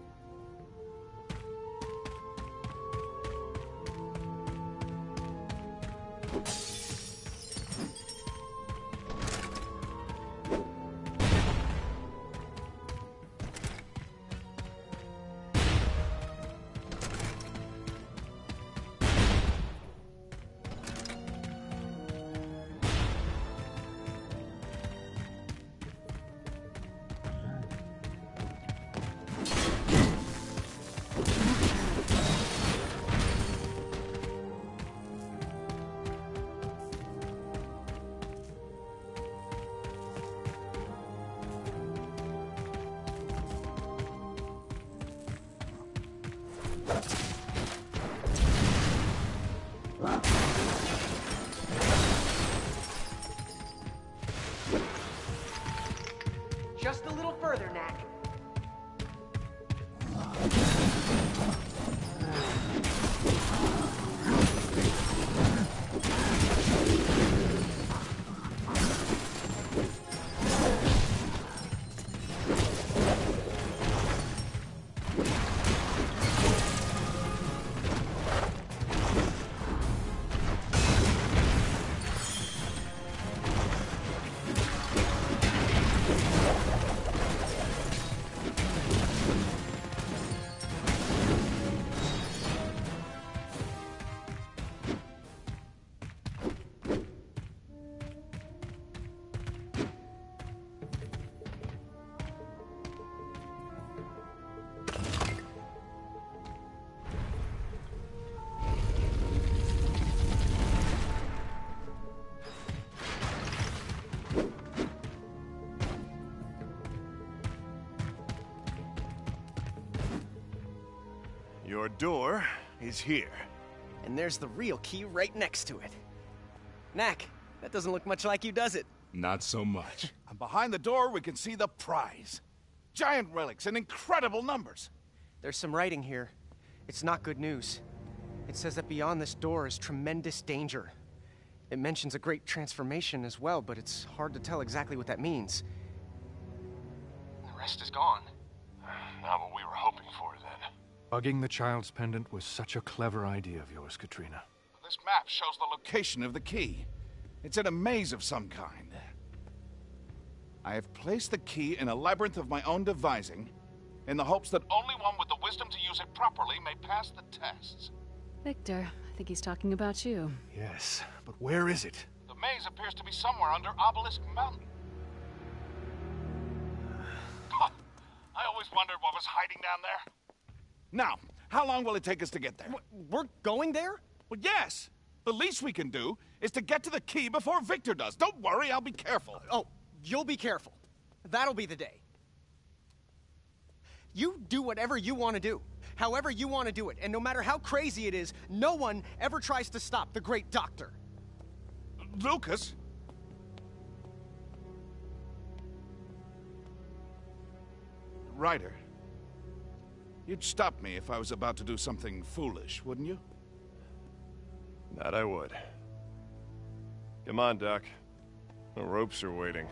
G: Just a little further, Knack.
H: Your door is here.
G: And there's the real key right next to it. Knack, that doesn't look much like you, does it?
B: Not so much.
D: And behind the door, we can see the prize. Giant relics in incredible numbers.
G: There's some writing here. It's not good news. It says that beyond this door is tremendous danger. It mentions a great transformation as well, but it's hard to tell exactly what that means. The rest is gone.
H: Not what we were hoping for, then.
I: Bugging the child's pendant was such a clever idea of yours, Katrina.
D: This map shows the location of the key. It's in a maze of some kind. I have placed the key in a labyrinth of my own devising, in the hopes that only one with the wisdom to use it properly may pass the tests.
E: Victor, I think he's talking about you.
I: Yes, but where is it?
D: The maze appears to be somewhere under Obelisk Mountain. I always wondered what was hiding down there. Now, how long will it take us to get there?
G: We're going there?
D: Well, yes. The least we can do is to get to the key before Victor does. Don't worry, I'll be careful.
G: Oh, you'll be careful. That'll be the day. You do whatever you want to do, however you want to do it, and no matter how crazy it is, no one ever tries to stop the great doctor.
D: Lucas? Ryder, you'd stop me if I was about to do something foolish, wouldn't you?
H: That I would. Come on, Doc. The ropes are waiting.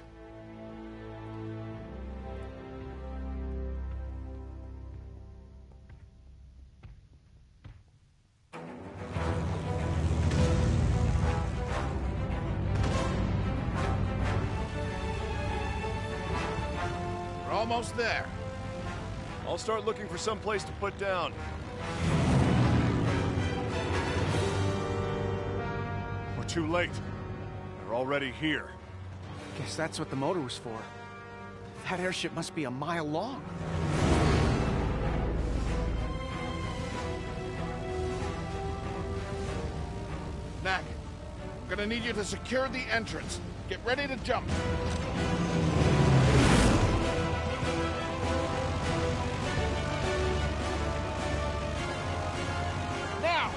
D: We're almost there.
H: I'll start looking for some place to put down. We're too late. They're already here.
G: Guess that's what the motor was for. That airship must be a mile long.
D: Knack, I'm gonna need you to secure the entrance. Get ready to jump. Now!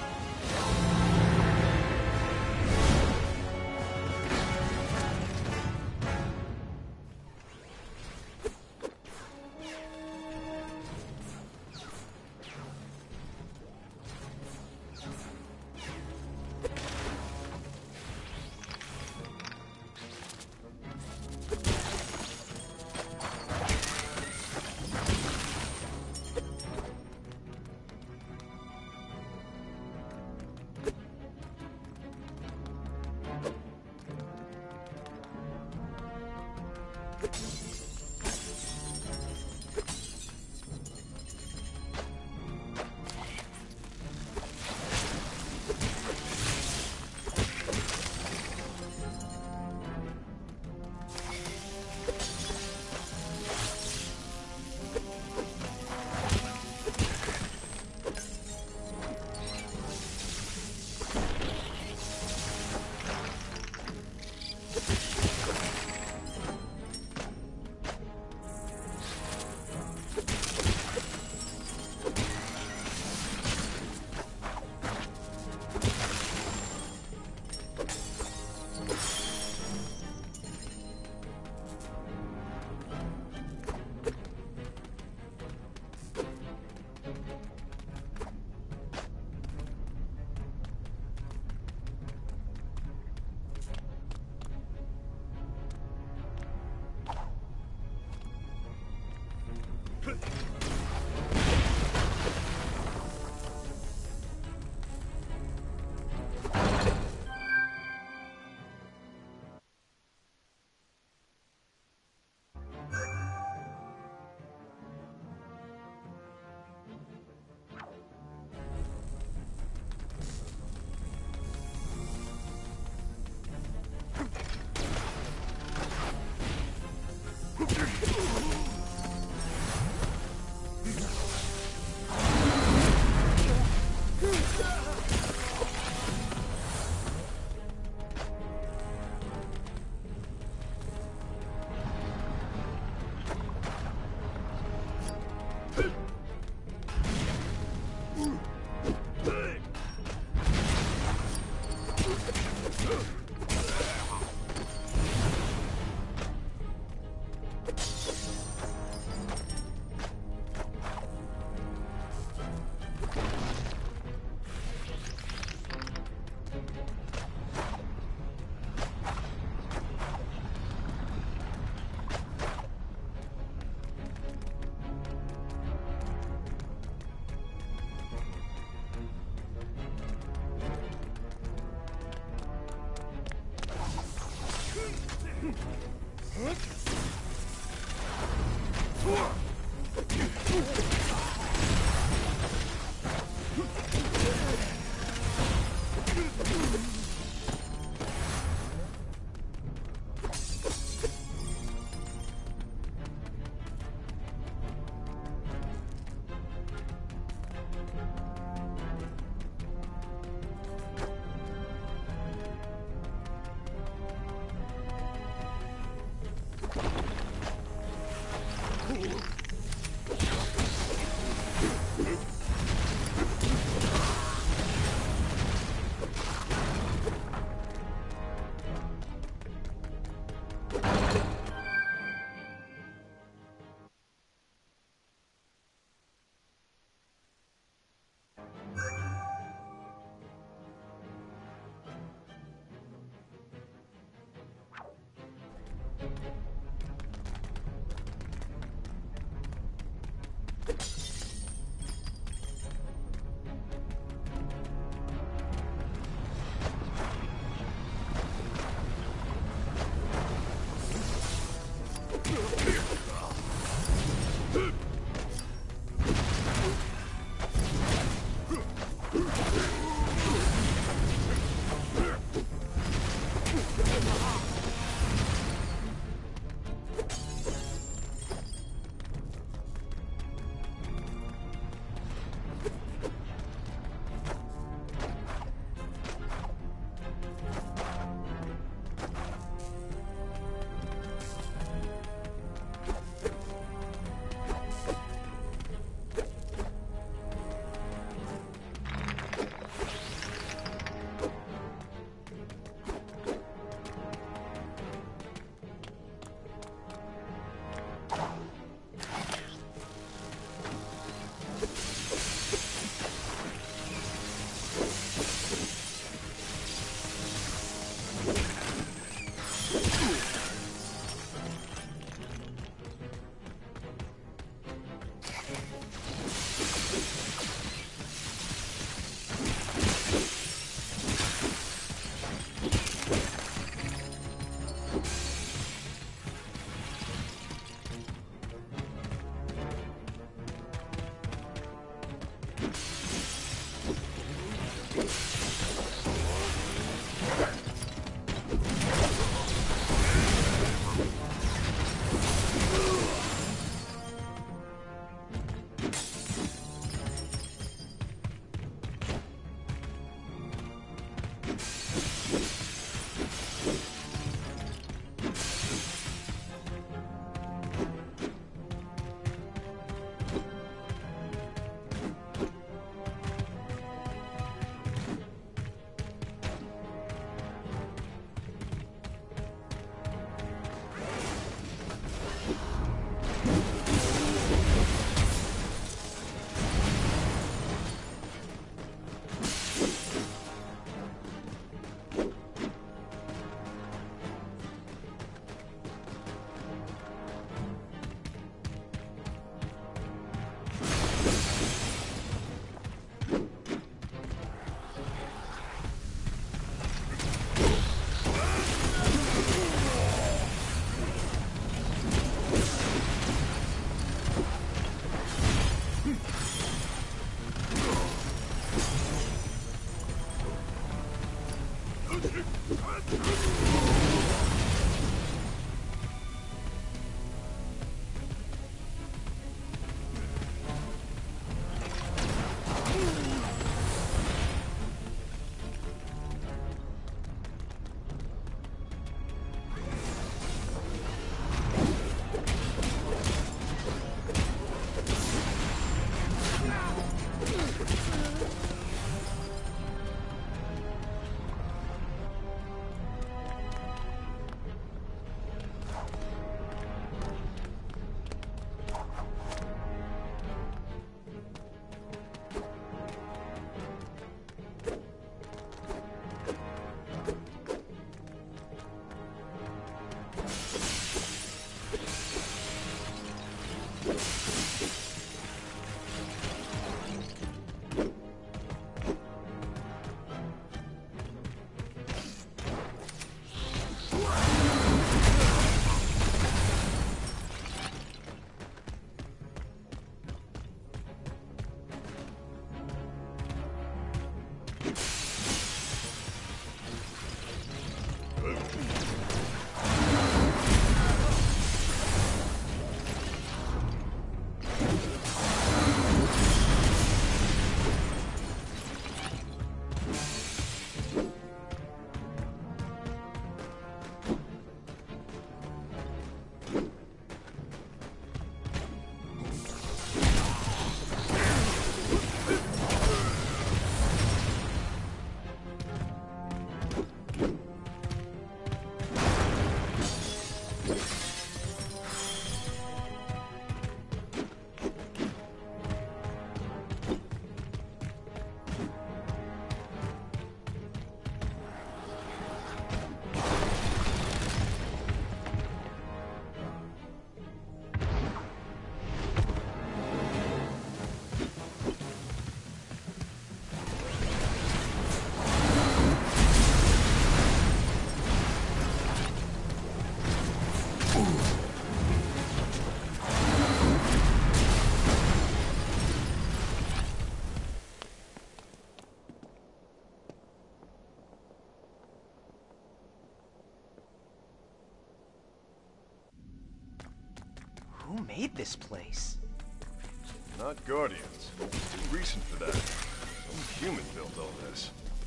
G: Who made this place?
H: Not Guardians. Too recent for that. Some human built all this.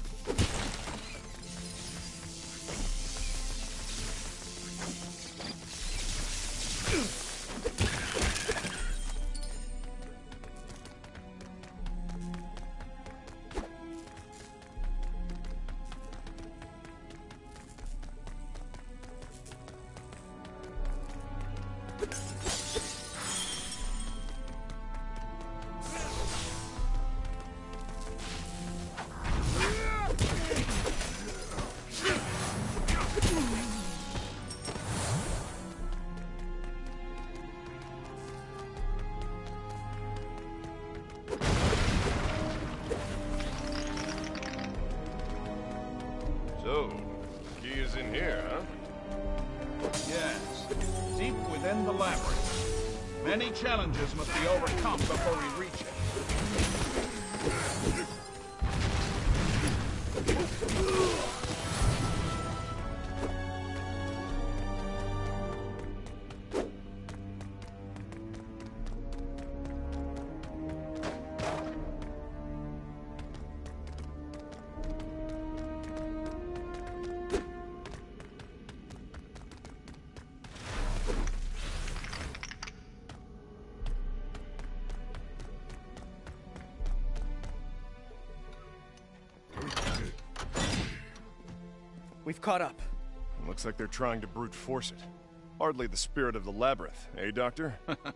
H: So, the key is in here, huh?
D: Yes, deep within the labyrinth. Many challenges must be overcome before we reach it.
G: We've caught up.
H: Looks like they're trying to brute force it. Hardly the spirit of the labyrinth, eh, Doctor?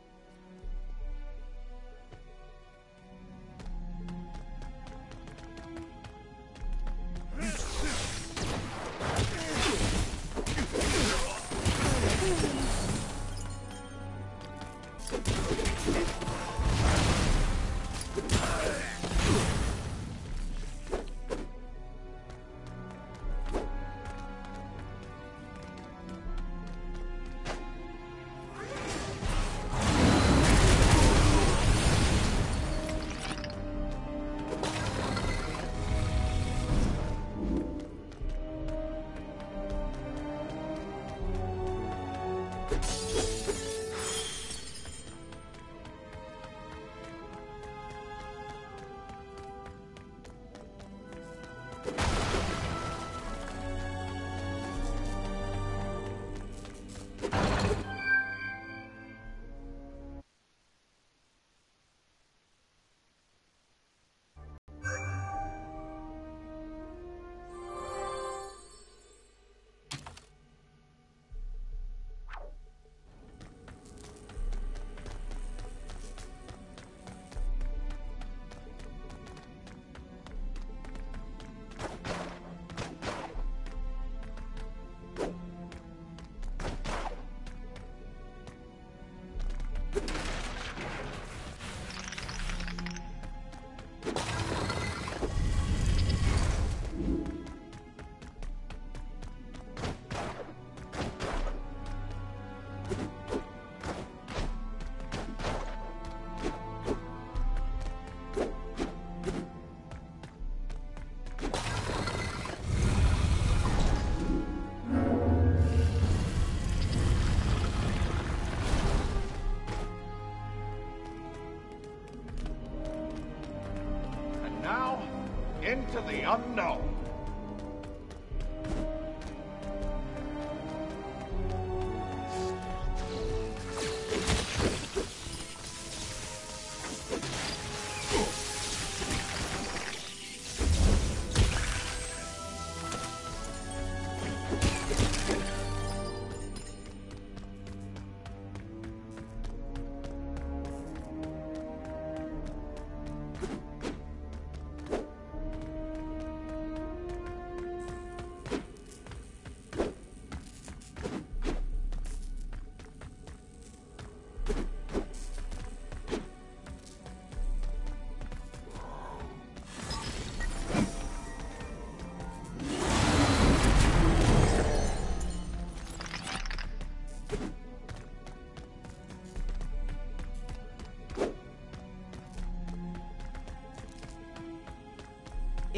D: Now, into the unknown.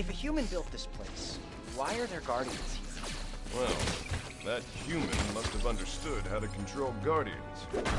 G: If a human built this place, why are there guardians here?
H: Well, that human must have understood how to control guardians.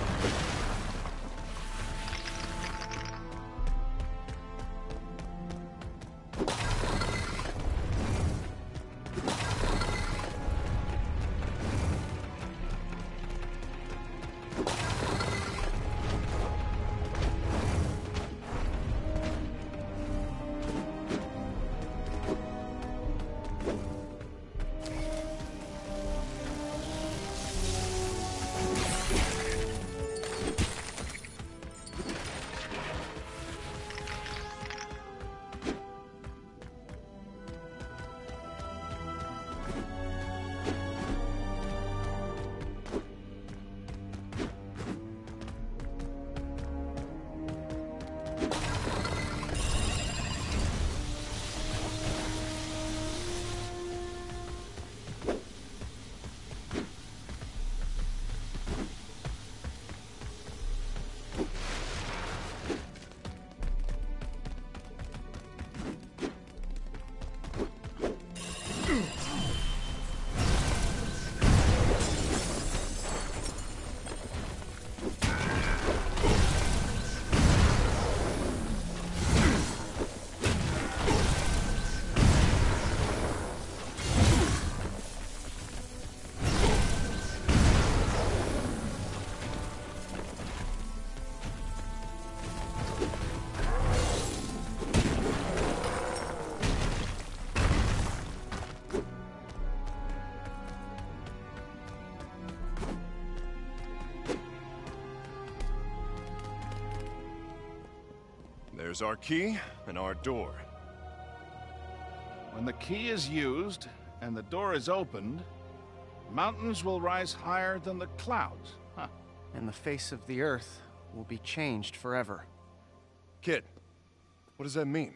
H: There's our key and our door.
D: When the key is used and the door is opened, mountains will rise higher than the clouds. Huh.
G: And the face of the earth will be changed forever.
H: Kid, what does that mean?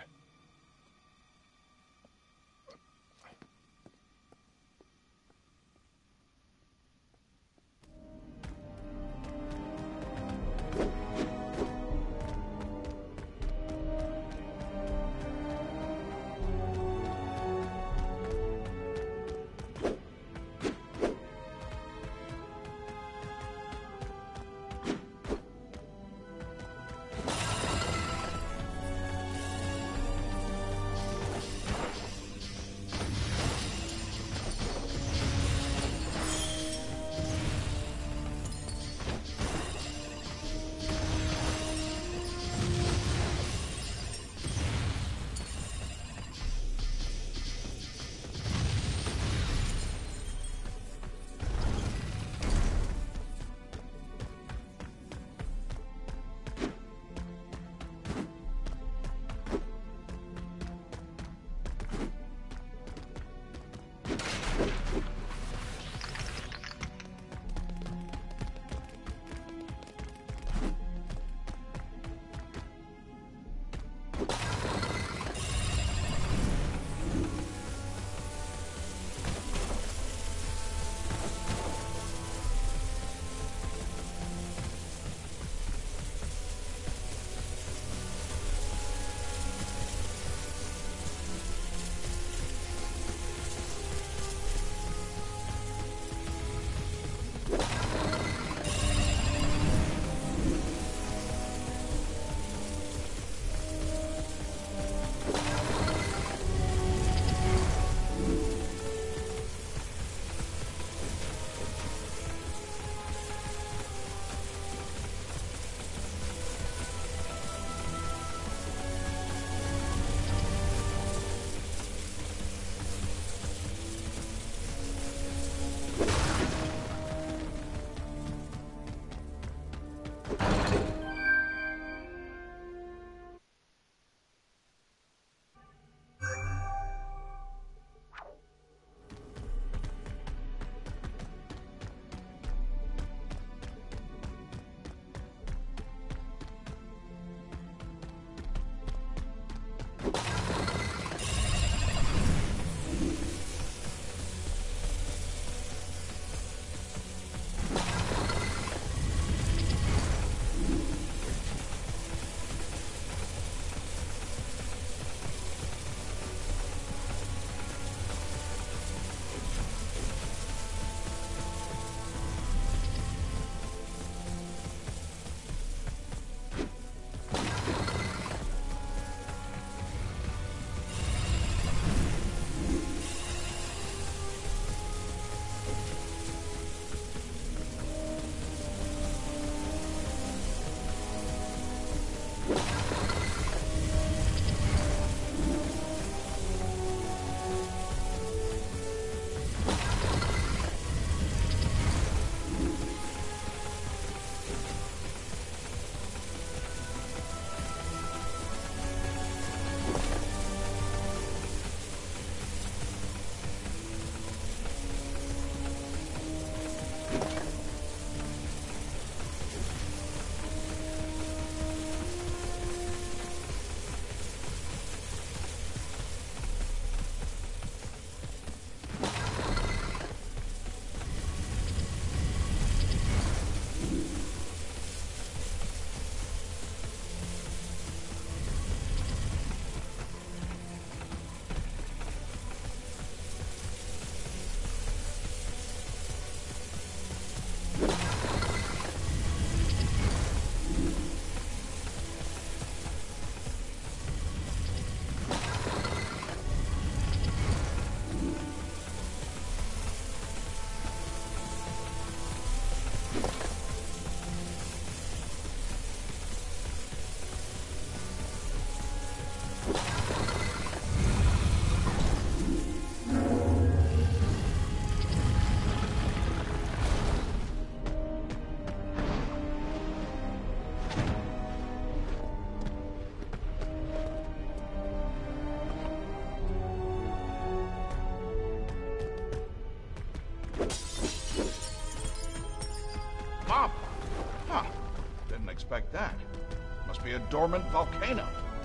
D: Lava? Huh. Didn't expect that. Must be a dormant volcano.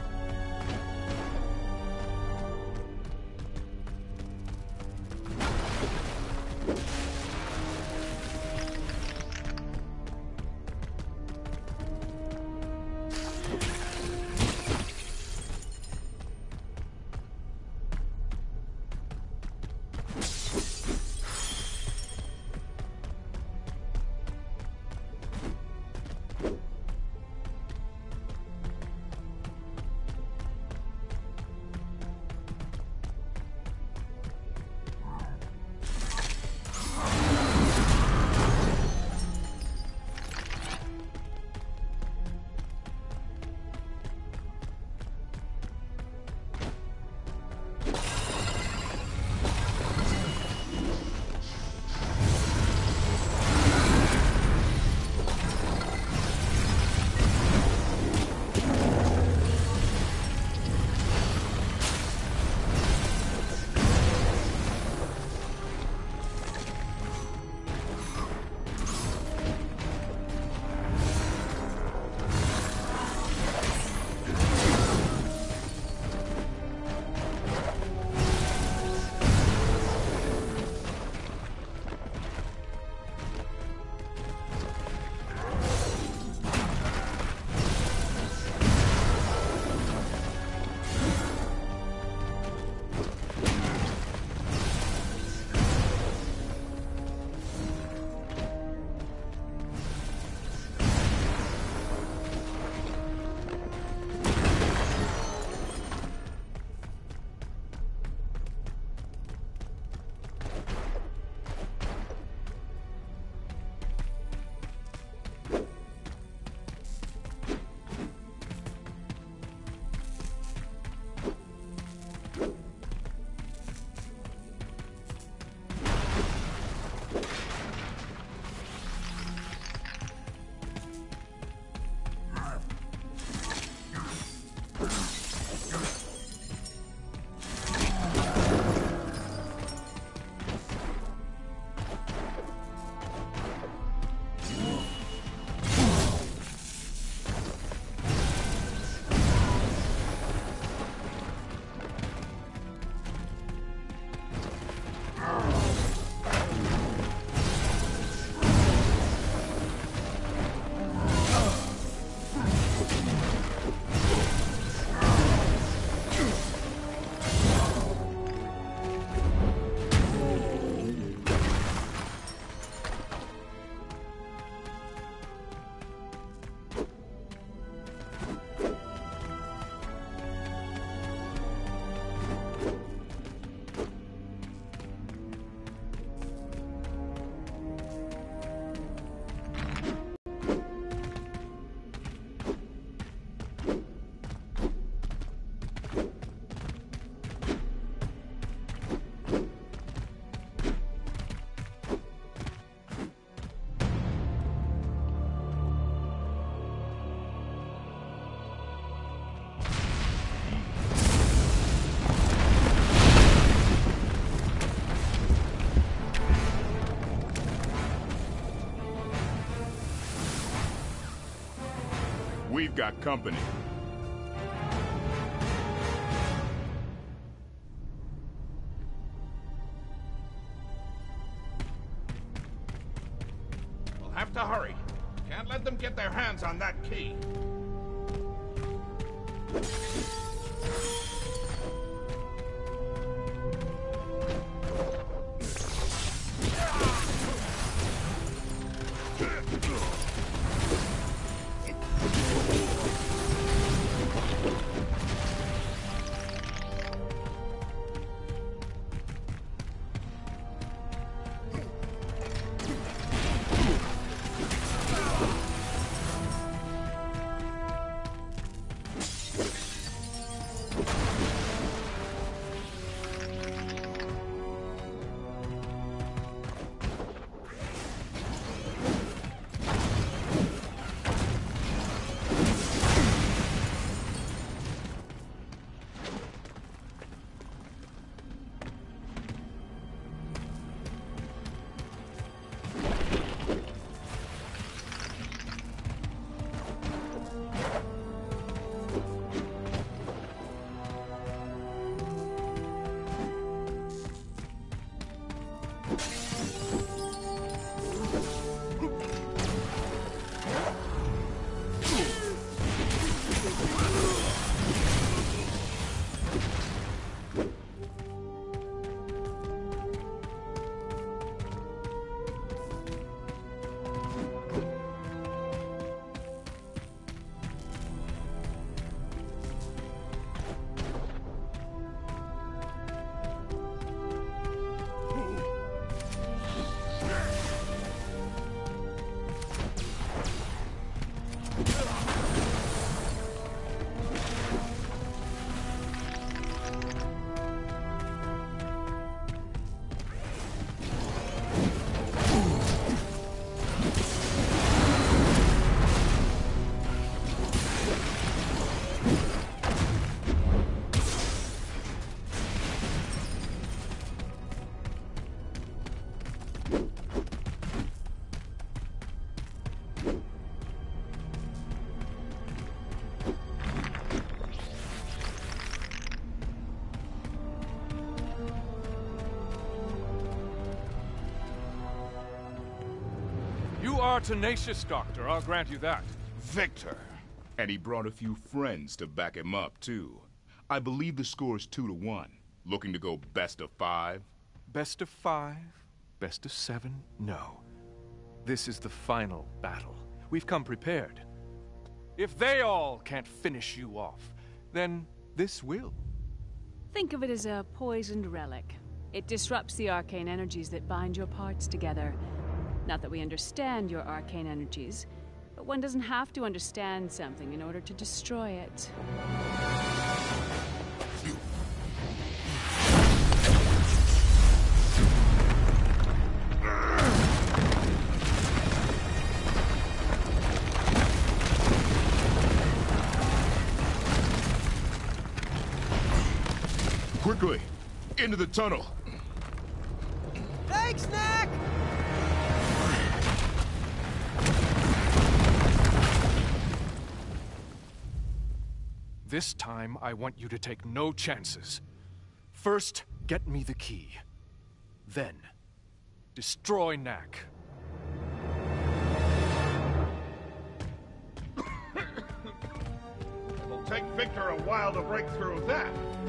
B: We've got company.
D: We'll have to hurry. Can't let them get their hands on that key.
I: You are tenacious, Doctor. I'll grant you that.
D: Victor.
B: And he brought a few friends to back him up, too. I believe the score's 2-1. Looking to go best of 5?
I: Best of 5? Best of 7? No. This is the final battle. We've come prepared. If they all can't finish you off, then this will.
J: Think of it as a poisoned relic. It disrupts the arcane energies that bind your parts together. Not that we understand your arcane energies, but one doesn't have to understand something in order to destroy it.
B: Quickly! Into the tunnel!
G: Thanks, Knack!
I: This time, I want you to take no chances. First, get me the key. Then, destroy Knack.
D: It'll take Victor a while to break through that.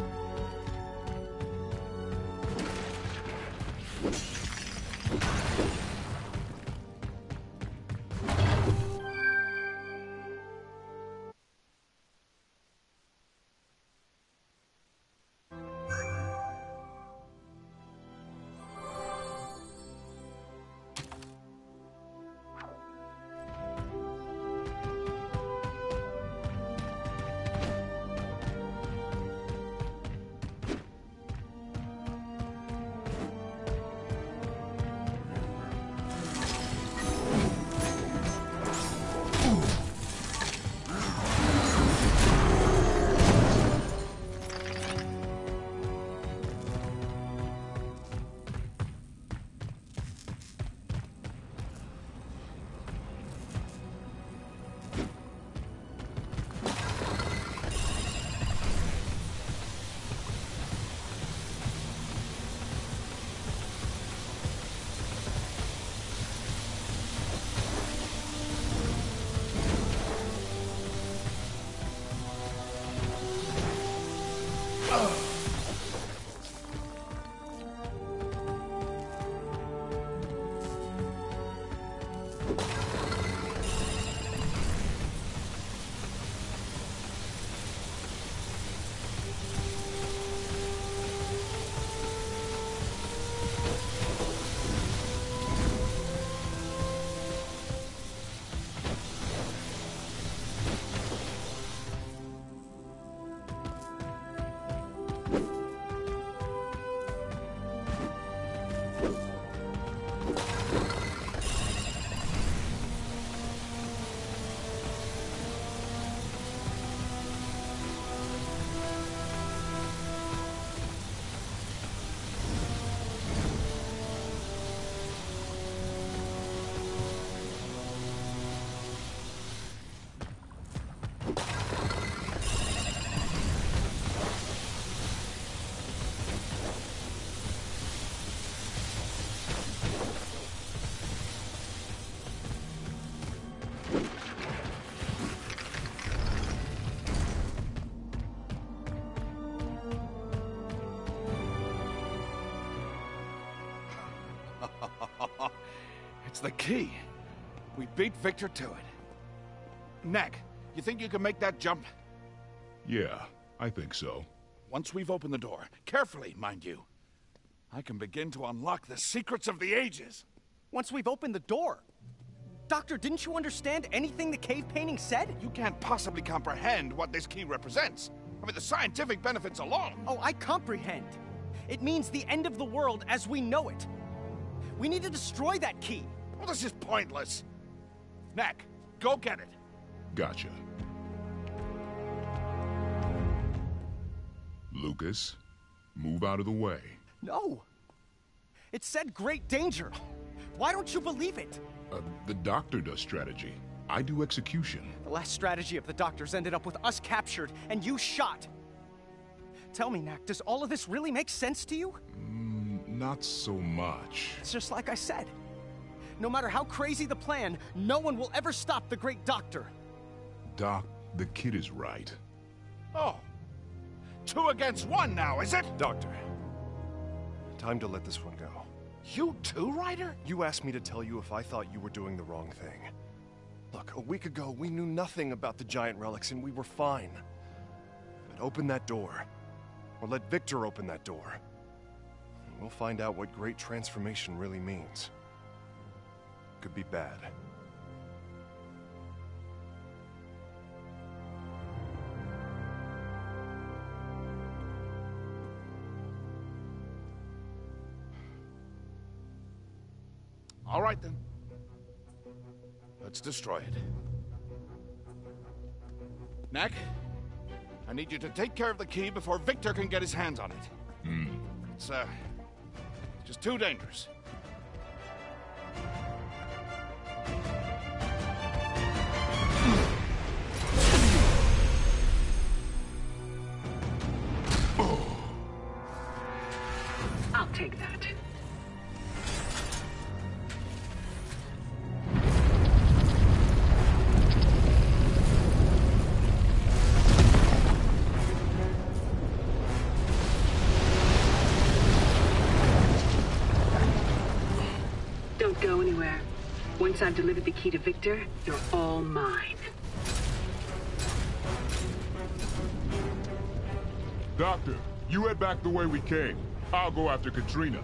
D: It's the key. We beat Victor to it. Knack, you think you can make that jump?
B: Yeah, I think so.
D: Once we've opened the door, carefully, mind you, I can begin to unlock the secrets of the ages.
G: Once we've opened the door. Doctor, didn't you understand anything the cave painting said?
D: You can't possibly comprehend what this key represents. I mean, the scientific benefits alone.
G: Oh, I comprehend. It means the end of the world as we know it. We need to destroy that key.
D: Well, this is pointless. Knack, go get it.
B: Gotcha. Lucas, move out of the way.
G: No. It said great danger. Why don't you believe it?
B: The doctor does strategy. I do execution.
G: The last strategy of the doctors ended up with us captured and you shot. Tell me, Knack, does all of this really make sense to you?
B: Not so much.
G: It's just like I said. No matter how crazy the plan, no one will ever stop the Great Doctor.
B: Doc, the kid is right.
D: Oh. 2 against 1 now, is it?
H: Doctor, time to let this one go.
D: You too, Ryder?
H: You asked me to tell you if I thought you were doing the wrong thing. Look, a week ago, we knew nothing about the giant relics and we were fine. But open that door. Or let Victor open that door. And we'll find out what great transformation really means. Could be bad.
D: All right, then. Let's destroy it. Knack, I need you to take care of the key before Victor can get his hands on it. It's just too dangerous.
K: I'll take that. Don't go anywhere. Once I've delivered the key to Victor, you're all mine.
B: Doctor, you head back the way we came. I'll go after Katrina.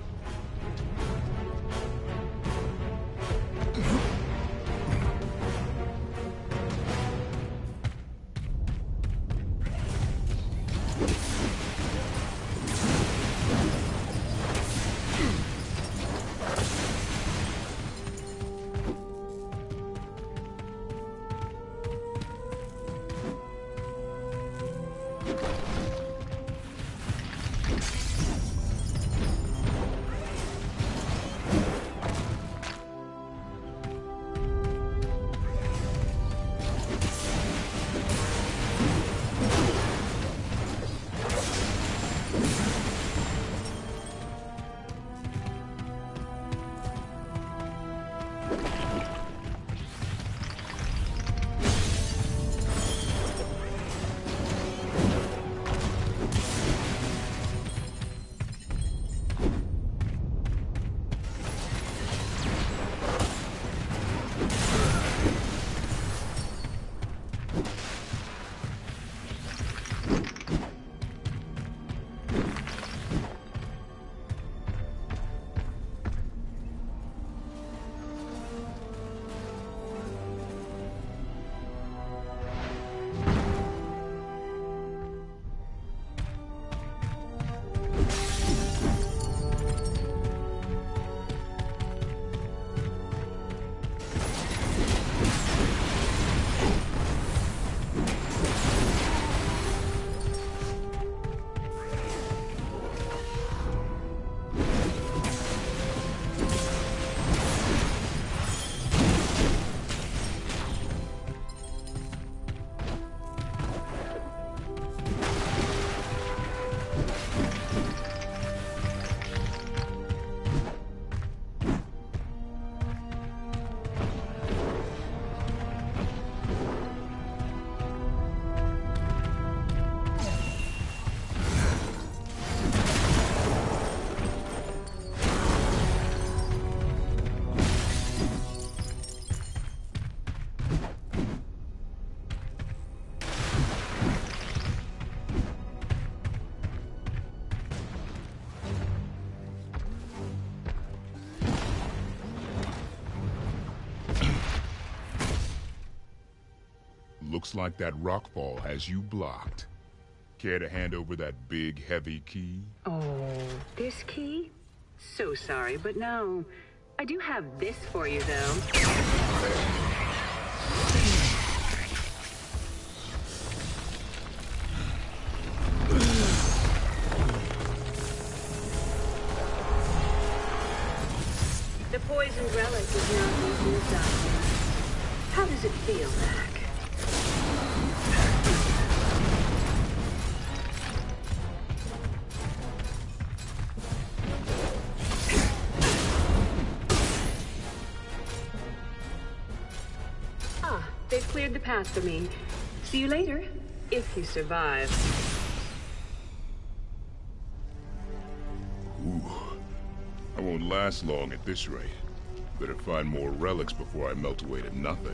B: Looks like that rockfall has you blocked. Care to hand over that big, heavy key?
K: Oh, this key? So sorry, but no. I do have this for you, though. The poisoned relic is now being used on you. How does it feel, Mac? They've cleared the path for me. See you later, if you survive.
B: Ooh. I won't last long at this rate. Better find more relics before I melt away to nothing.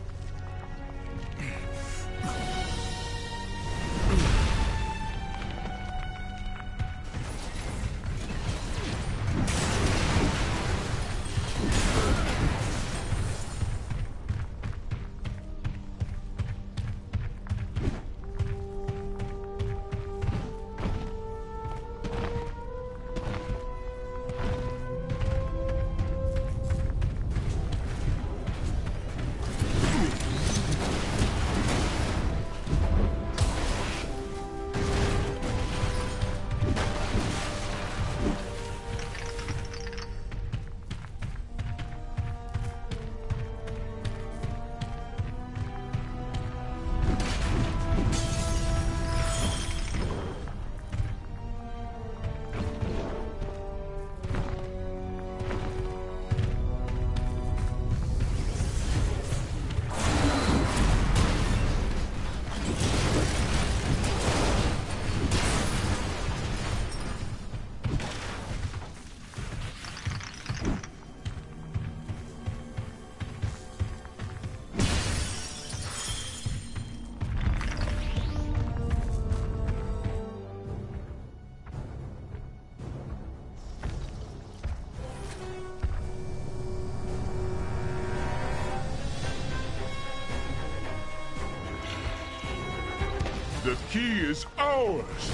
B: The key is ours!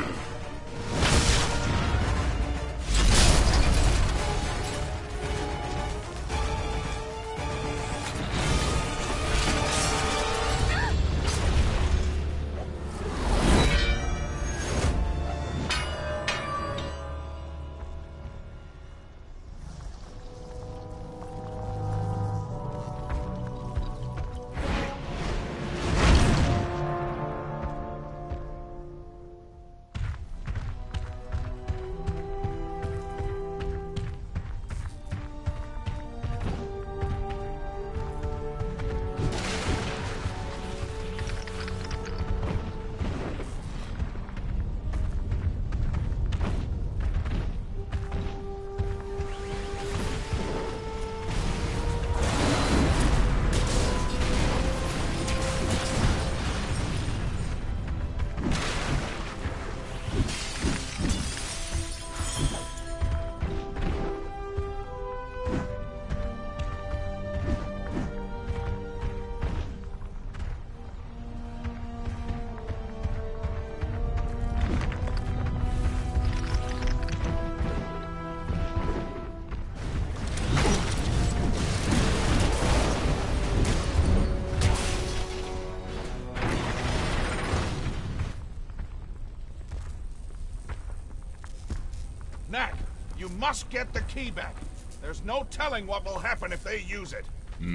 D: Knack, you must get the key back. There's no telling what will happen if they use it.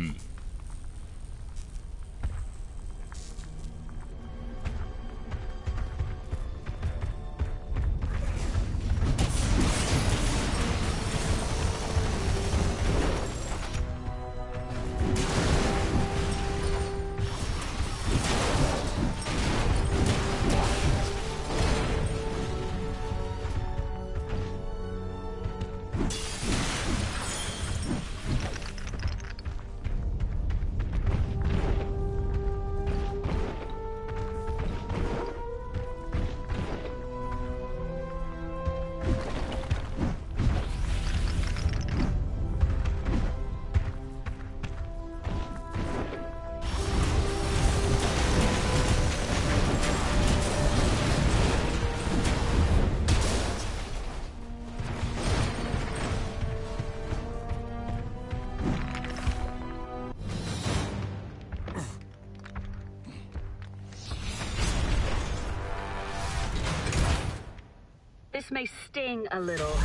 K: This may sting a little.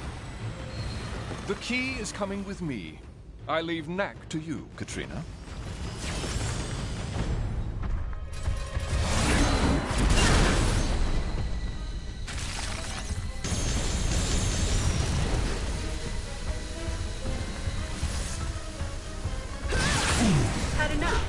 I: The key is coming with me. I leave Knack to you, Katrina.
K: had enough?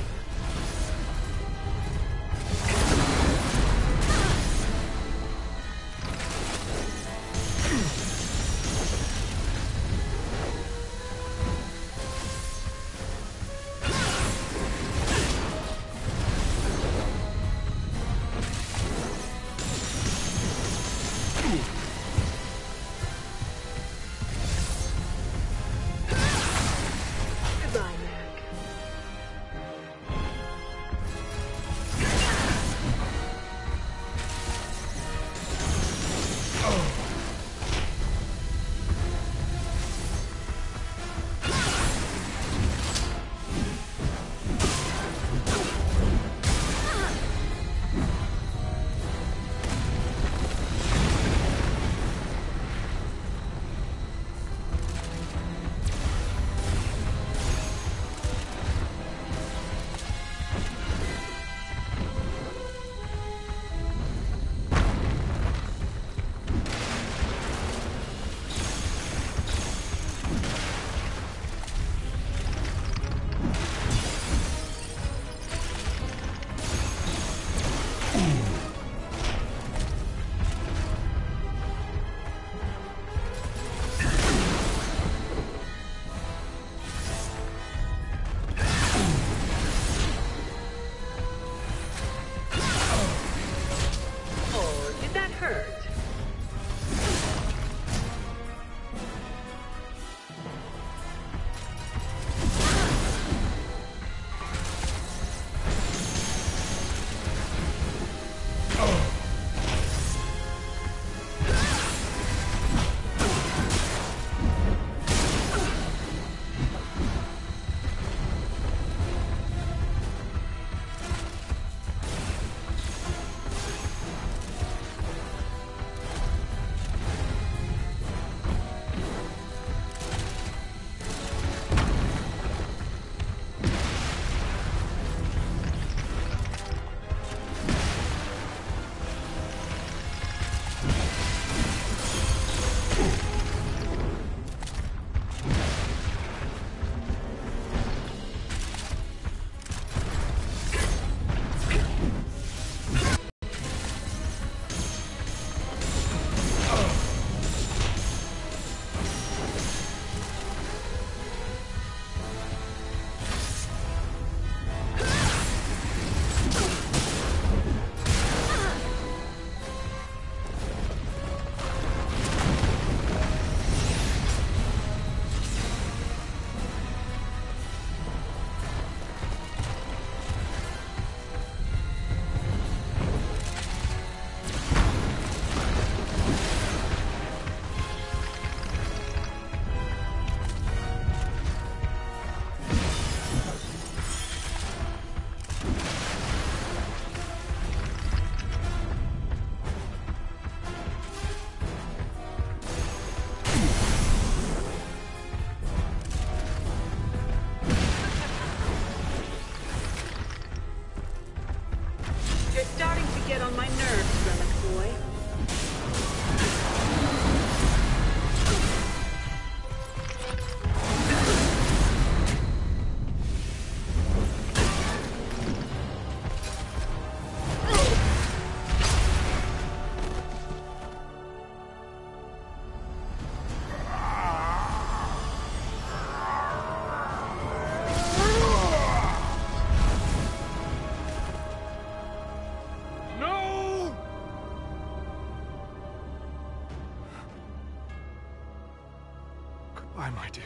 I: Goodbye, my dear.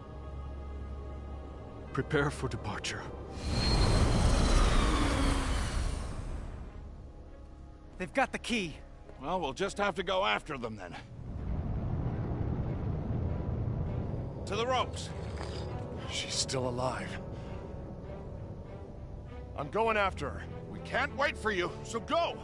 I: Prepare for departure.
G: They've got the key.
D: Well, we'll just have to go after them then. To the ropes.
H: She's still alive. I'm going after her.
D: We can't wait for you, so go!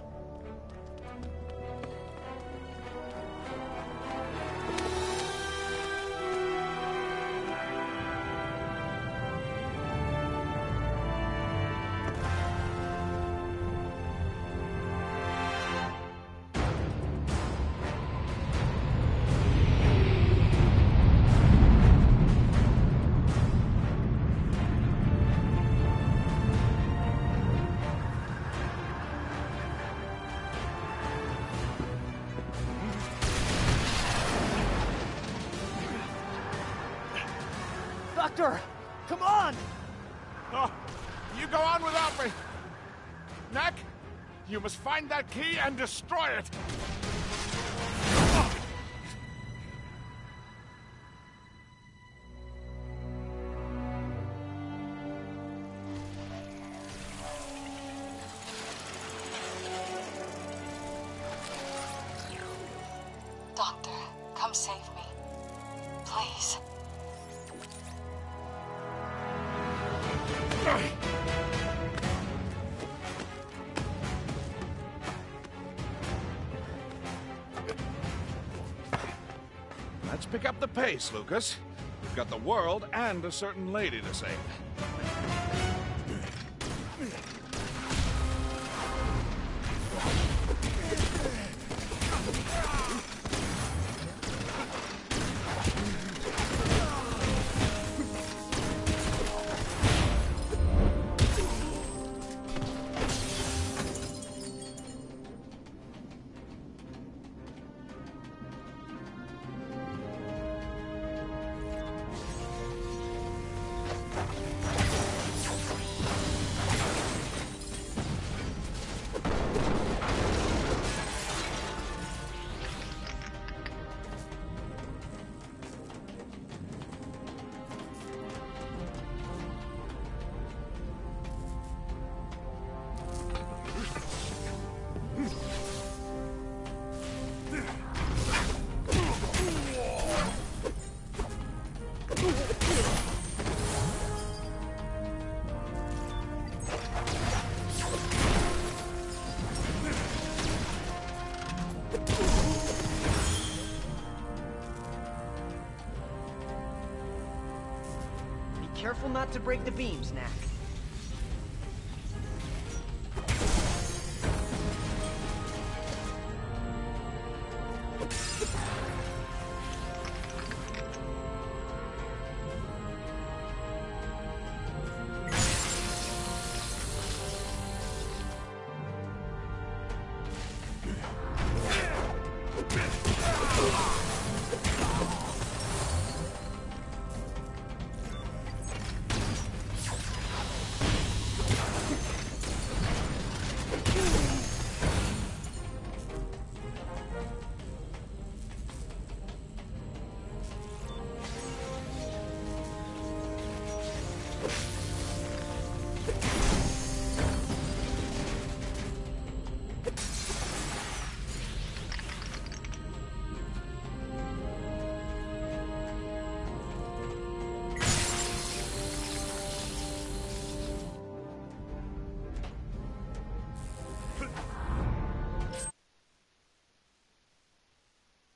G: Doctor! Come on!
D: Oh, you go on without me. Knack, you must find that key and destroy it.
L: Doctor, come save me. Please.
D: Let's pick up the pace, Lucas. We've got the world and a certain lady to save.
G: Careful not to break the beams, Knack.